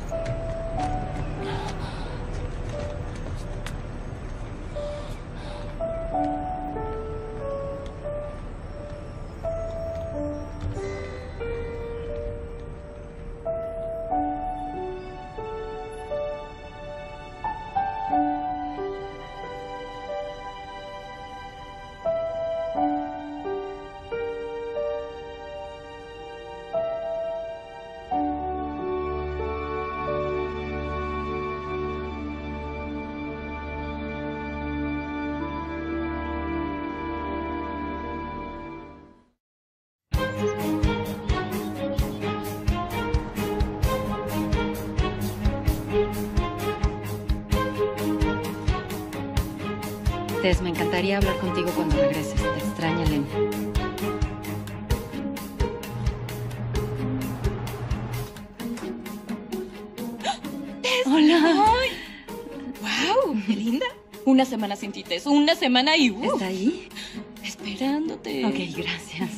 Tess, me encantaría hablar contigo cuando regreses. Te extraña, Len. Tess. Hola. Ay. Wow, qué linda. Una semana sin ti, Tess. Una semana y... Uh, ¿Está ahí? Esperándote. Ok, gracias.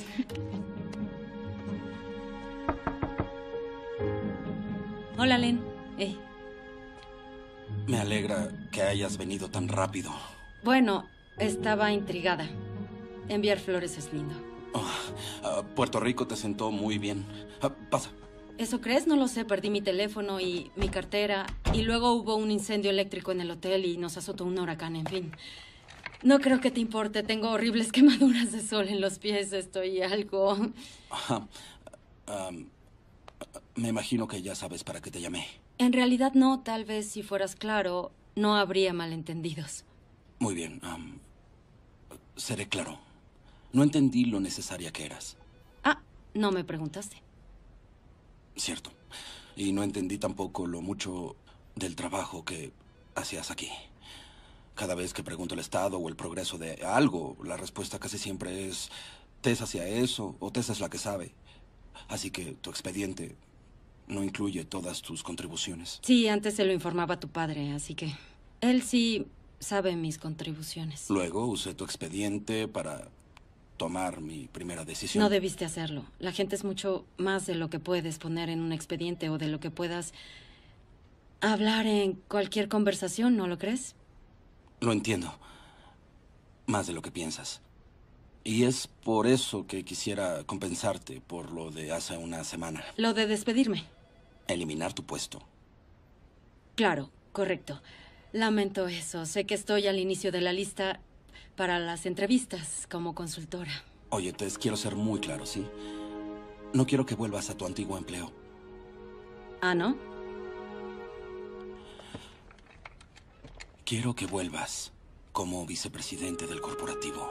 Hola, Len. Hey. Me alegra que hayas venido tan rápido. Bueno, estaba intrigada. Enviar flores es lindo. Oh, uh, Puerto Rico te sentó muy bien. Uh, pasa. ¿Eso crees? No lo sé. Perdí mi teléfono y mi cartera. Y luego hubo un incendio eléctrico en el hotel y nos azotó un huracán, en fin. No creo que te importe. Tengo horribles quemaduras de sol en los pies. Estoy algo... Uh, um, me imagino que ya sabes para qué te llamé. En realidad no. Tal vez si fueras claro, no habría malentendidos. Muy bien. Um, seré claro. No entendí lo necesaria que eras. Ah, no me preguntaste. Cierto. Y no entendí tampoco lo mucho del trabajo que hacías aquí. Cada vez que pregunto el estado o el progreso de algo, la respuesta casi siempre es Tess hacia eso o Tess es la que sabe. Así que tu expediente no incluye todas tus contribuciones. Sí, antes se lo informaba a tu padre, así que él sí sabe mis contribuciones. Luego usé tu expediente para tomar mi primera decisión. No debiste hacerlo. La gente es mucho más de lo que puedes poner en un expediente o de lo que puedas hablar en cualquier conversación, ¿no lo crees? Lo entiendo. Más de lo que piensas. Y es por eso que quisiera compensarte por lo de hace una semana. Lo de despedirme. Eliminar tu puesto. Claro, correcto. Lamento eso. Sé que estoy al inicio de la lista para las entrevistas como consultora. Oye, Tess, quiero ser muy claro, ¿sí? No quiero que vuelvas a tu antiguo empleo. ¿Ah, no? Quiero que vuelvas como vicepresidente del corporativo.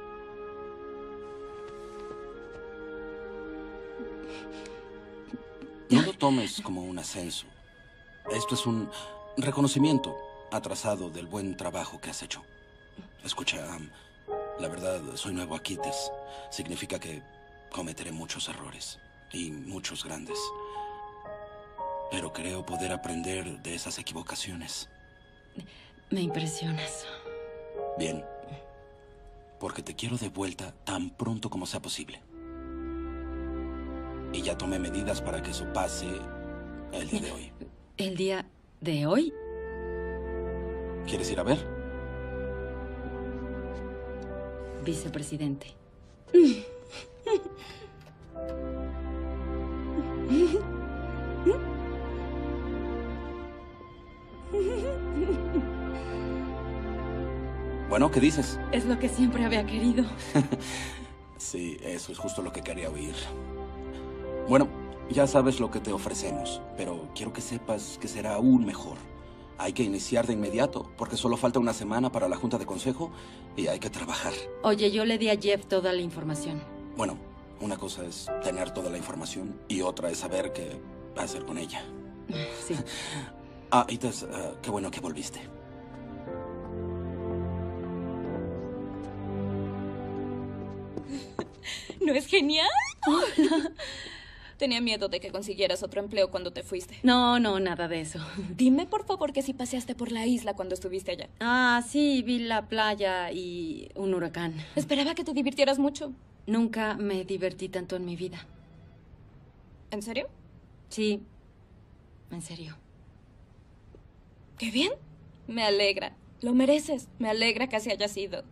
No lo tomes como un ascenso. Esto es un reconocimiento atrasado del buen trabajo que has hecho. Escucha, um, la verdad, soy nuevo aquí, Tess. Significa que cometeré muchos errores, y muchos grandes. Pero creo poder aprender de esas equivocaciones. Me impresionas. Bien. Porque te quiero de vuelta tan pronto como sea posible. Y ya tomé medidas para que eso pase el día de hoy. ¿El día de hoy? ¿Quieres ir a ver? Vicepresidente. Bueno, ¿qué dices? Es lo que siempre había querido. Sí, eso es justo lo que quería oír. Bueno, ya sabes lo que te ofrecemos, pero quiero que sepas que será aún mejor. Hay que iniciar de inmediato, porque solo falta una semana para la junta de consejo y hay que trabajar. Oye, yo le di a Jeff toda la información. Bueno, una cosa es tener toda la información y otra es saber qué hacer con ella. Sí. Ah, y Tess, uh, qué bueno que volviste. ¿No es genial? Hola. Tenía miedo de que consiguieras otro empleo cuando te fuiste. No, no, nada de eso. Dime, por favor, que si paseaste por la isla cuando estuviste allá. Ah, sí, vi la playa y un huracán. Esperaba que te divirtieras mucho. Nunca me divertí tanto en mi vida. ¿En serio? Sí, en serio. ¡Qué bien! Me alegra. Lo mereces. Me alegra que así haya sido.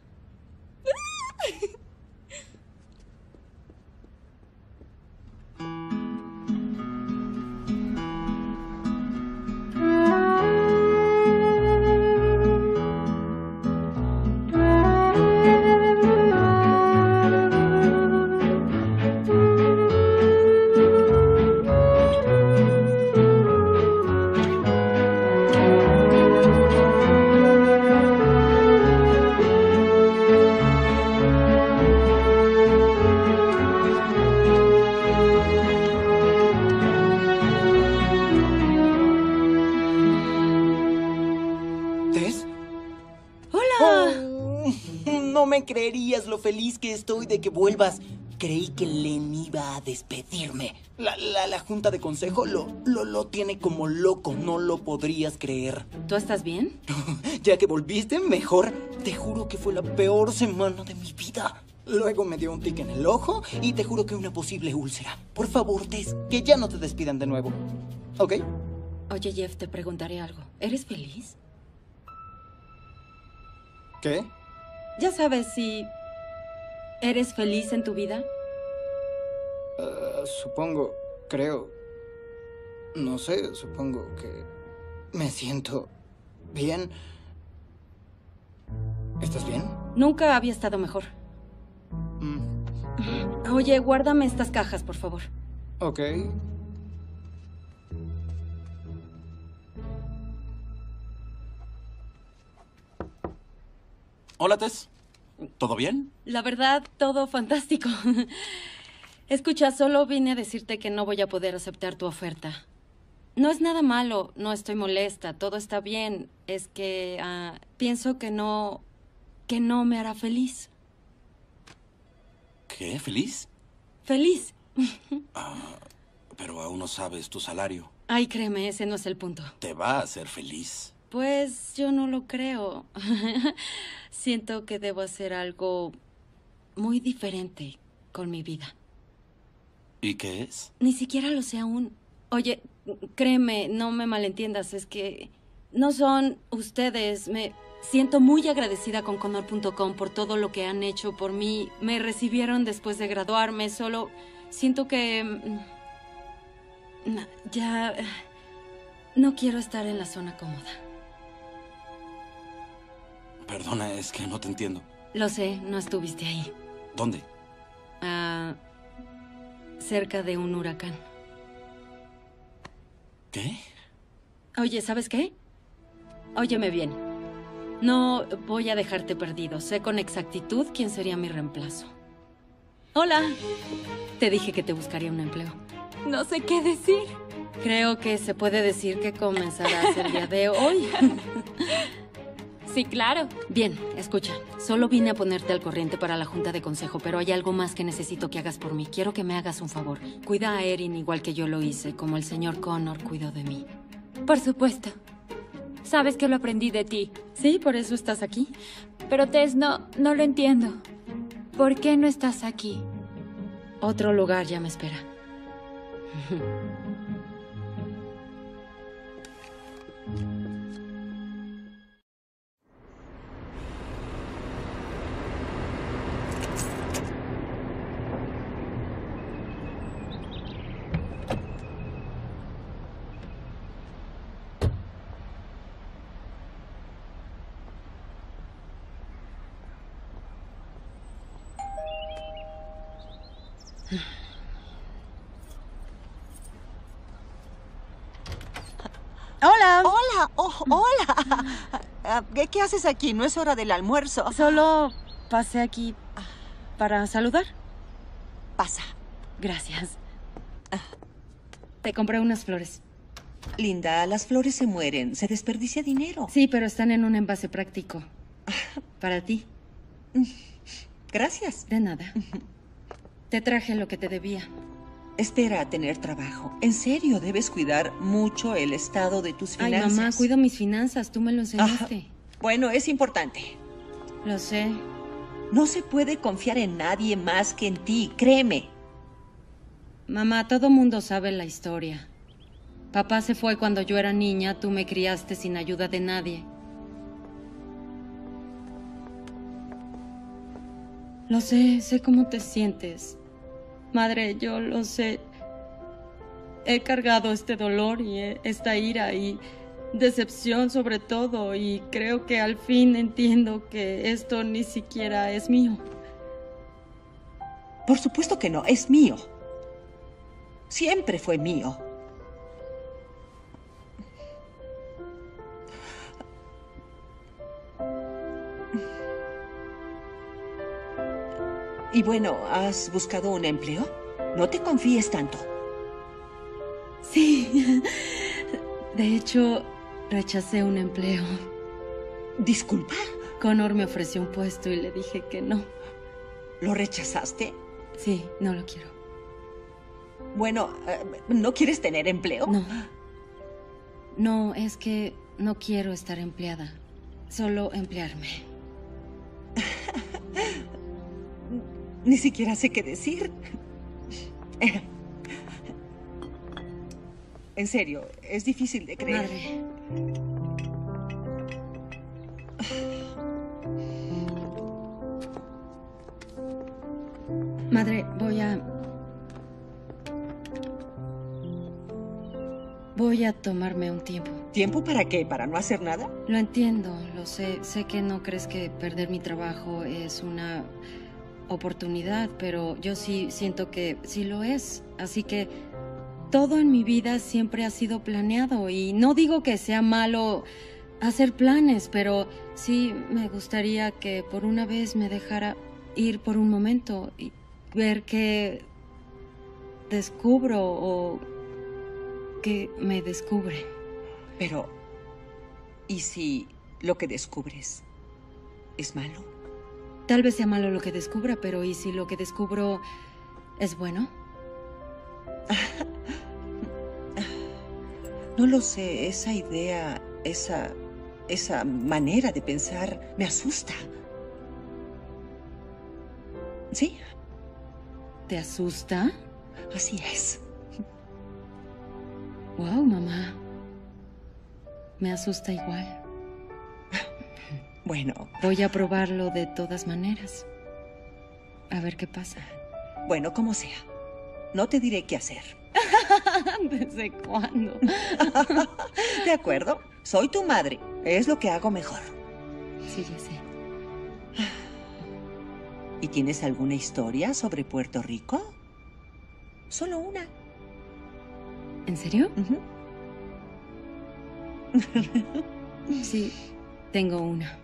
Creerías lo feliz que estoy de que vuelvas. Creí que Len iba a despedirme. La, la, la junta de consejo lo, lo, lo tiene como loco. No lo podrías creer. ¿Tú estás bien? Ya que volviste, mejor. Te juro que fue la peor semana de mi vida. Luego me dio un tic en el ojo y te juro que una posible úlcera. Por favor, Tess, que ya no te despidan de nuevo. ¿Ok? Oye, Jeff, te preguntaré algo. ¿Eres feliz? ¿Qué? Ya sabes si eres feliz en tu vida. Uh, supongo, creo, no sé, supongo que me siento bien. ¿Estás bien? Nunca había estado mejor. Mm. Oye, guárdame estas cajas, por favor. Ok. Hola, Tess. ¿Todo bien? La verdad, todo fantástico. Escucha, solo vine a decirte que no voy a poder aceptar tu oferta. No es nada malo, no estoy molesta, todo está bien. Es que uh, pienso que no... que no me hará feliz. ¿Qué? ¿Feliz? Feliz. Ah, pero aún no sabes tu salario. Ay, créeme, ese no es el punto. Te va a hacer feliz. Pues yo no lo creo. Siento que debo hacer algo muy diferente con mi vida. ¿Y qué es? Ni siquiera lo sé aún. Oye, créeme, no me malentiendas, es que no son ustedes. Me siento muy agradecida con Connor punto com por todo lo que han hecho por mí. Me recibieron después de graduarme, solo siento que... ya... no quiero estar en la zona cómoda. Perdona, es que no te entiendo. Lo sé, no estuviste ahí. ¿Dónde? Ah, cerca de un huracán. ¿Qué? Oye, ¿sabes qué? Óyeme bien. No voy a dejarte perdido. Sé con exactitud quién sería mi reemplazo. Hola. Te dije que te buscaría un empleo. No sé qué decir. Creo que se puede decir que comenzarás el día de hoy. Sí, claro. Bien, escucha. Solo vine a ponerte al corriente para la junta de consejo, pero hay algo más que necesito que hagas por mí. Quiero que me hagas un favor. Cuida a Erin igual que yo lo hice, como el señor Connor cuidó de mí. Por supuesto. Sabes que lo aprendí de ti. Sí, por eso estás aquí. Pero Tess, no, no lo entiendo. ¿Por qué no estás aquí? Otro lugar ya me espera. Hola. Hola, oh, hola. ¿Qué, ¿Qué haces aquí? ¿No es hora del almuerzo? Solo pasé aquí para saludar. Pasa. Gracias. Te compré unas flores. Linda, las flores se mueren. Se desperdicia dinero. Sí, pero están en un envase práctico. Para ti. Gracias. De nada. Te traje lo que te debía. Espera a tener trabajo. En serio, debes cuidar mucho el estado de tus Ay, finanzas. mamá, cuido mis finanzas. Tú me lo enseñaste. Ajá. Bueno, es importante. Lo sé. No se puede confiar en nadie más que en ti, créeme. Mamá, todo mundo sabe la historia. Papá se fue cuando yo era niña. Tú me criaste sin ayuda de nadie. Lo sé, sé cómo te sientes. Madre, yo lo sé. He cargado este dolor y esta ira y decepción sobre todo, y creo que al fin entiendo que esto ni siquiera es mío. Por supuesto que no, es mío. Siempre fue mío. Y bueno, ¿has buscado un empleo? No te confíes tanto. Sí. De hecho, rechacé un empleo. ¿Disculpa? Connor me ofreció un puesto y le dije que no. ¿Lo rechazaste? Sí, no lo quiero. Bueno, ¿no quieres tener empleo? No. No, es que no quiero estar empleada. Solo emplearme. Ni siquiera sé qué decir. En serio, es difícil de creer. Madre. Madre, voy a... Voy a tomarme un tiempo. ¿Tiempo para qué? ¿Para no hacer nada? Lo entiendo, lo sé. Sé que no crees que perder mi trabajo es una oportunidad, pero yo sí siento que sí lo es. Así que todo en mi vida siempre ha sido planeado y no digo que sea malo hacer planes, pero sí me gustaría que por una vez me dejara ir por un momento y ver qué descubro o qué me descubre. Pero, ¿y si lo que descubres es malo? Tal vez sea malo lo que descubra, pero ¿y si lo que descubro es bueno? No lo sé, esa idea, esa, esa manera de pensar me asusta. ¿Sí? ¿Te asusta? Así es. Wow, mamá. Me asusta igual. Bueno. Voy a probarlo de todas maneras. A ver qué pasa. Bueno, como sea. No te diré qué hacer. ¿Desde cuándo? De acuerdo. Soy tu madre. Es lo que hago mejor. Sí, ya sé. ¿Y tienes alguna historia sobre Puerto Rico? Solo una. ¿En serio? Uh-huh. Sí, tengo una.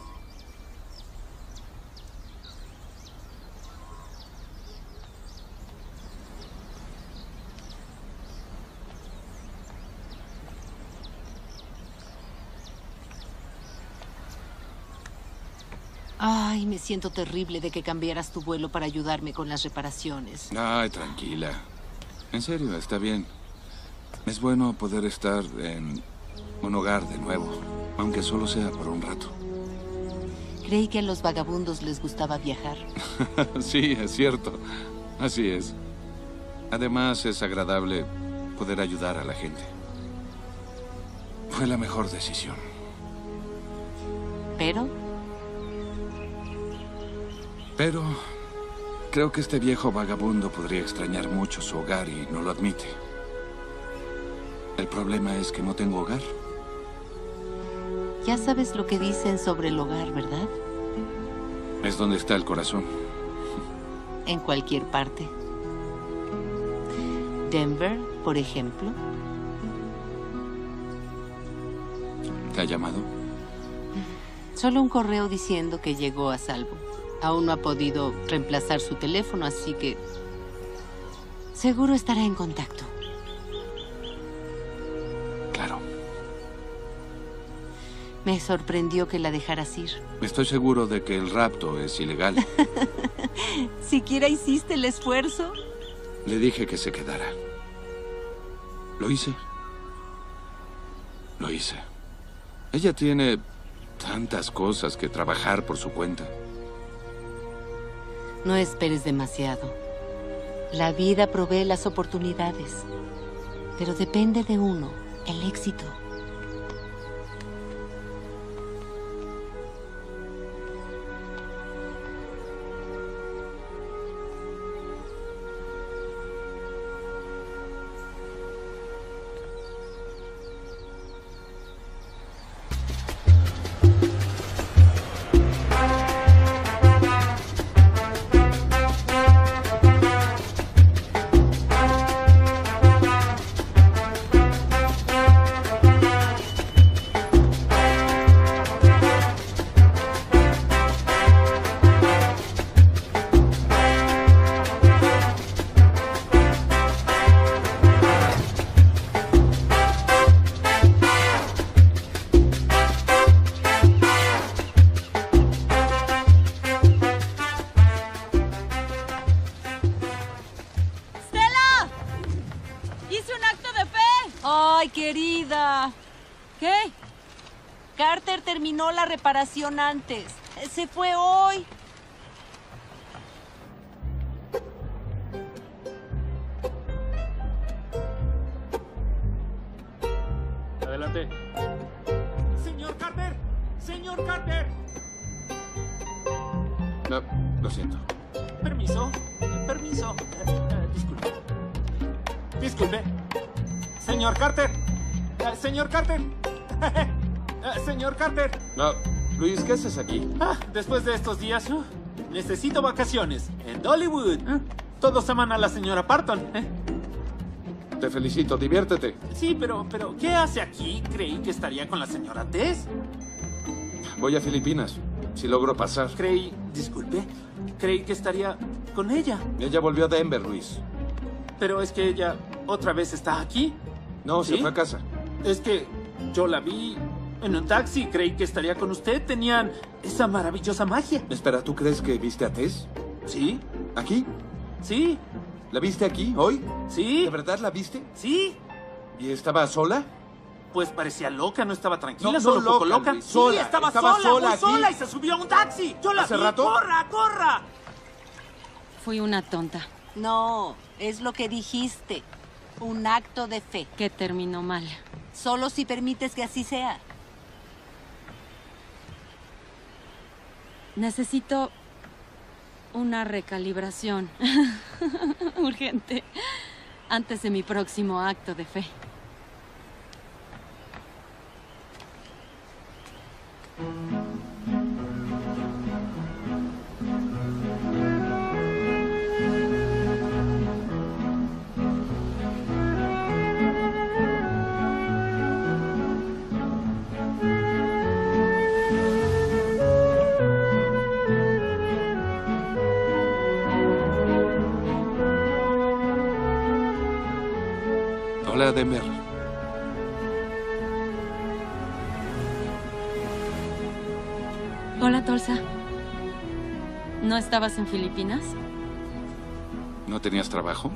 Ay, me siento terrible de que cambiaras tu vuelo para ayudarme con las reparaciones. Ay, tranquila. En serio, está bien. Es bueno poder estar en un hogar de nuevo, aunque solo sea por un rato. Creí que a los vagabundos les gustaba viajar. Sí, es cierto. Así es. Además, es agradable poder ayudar a la gente. Fue la mejor decisión. ¿Pero? Pero creo que este viejo vagabundo podría extrañar mucho su hogar y no lo admite. El problema es que no tengo hogar. Ya sabes lo que dicen sobre el hogar, ¿verdad? Es donde está el corazón. En cualquier parte. Denver, por ejemplo. ¿Te ha llamado? Solo un correo diciendo que llegó a salvo. Aún no ha podido reemplazar su teléfono, así que seguro estará en contacto. Claro. Me sorprendió que la dejaras ir. Estoy seguro de que el rapto es ilegal. ¿Siquiera hiciste el esfuerzo? Le dije que se quedara. Lo hice. Lo hice. Ella tiene tantas cosas que trabajar por su cuenta. No esperes demasiado. La vida provee las oportunidades. Pero depende de uno, el éxito. Querida. ¿Qué? Carter terminó la reparación antes. Se fue hoy. Adelante. Señor Carter. Señor Carter. No, lo siento. Permiso. Permiso. Eh, eh, disculpe. Disculpe. Señor Carter. Uh, señor Carter. uh, señor Carter. No, Luis, ¿qué haces aquí? Ah, después de estos días, uh, necesito vacaciones en Dollywood. Uh, todos aman a la señora Parton. ¿eh? Te felicito, diviértete. Sí, pero, pero, ¿qué hace aquí? Creí que estaría con la señora Tess. Voy a Filipinas, si logro pasar. Creí, disculpe, creí que estaría con ella. Ella volvió a Denver, Luis. Pero es que ella otra vez está aquí. No, ¿Sí? se fue a casa. Es que yo la vi en un taxi. Creí que estaría con usted. Tenían esa maravillosa magia. Espera, ¿tú crees que viste a Tess? Sí. ¿Aquí? Sí. ¿La viste aquí, hoy? Sí. ¿De verdad la viste? Sí. ¿Y estaba sola? Pues parecía loca, no estaba tranquila, No, solo no un poco loca, loca. Luis, sola. Sí, estaba, Estaba sola, sola muy aquí. sola y se subió a un taxi. Yo la ¿Hace vi. rato? ¡Corra, corra! Fui una tonta. No, es lo que dijiste. Un acto de fe. Que terminó mal. Solo si permites que así sea. Necesito una recalibración. Urgente. Antes de mi próximo acto de fe. Hola, Denver. Hola, Tulsa. ¿No estabas en Filipinas? ¿No tenías trabajo?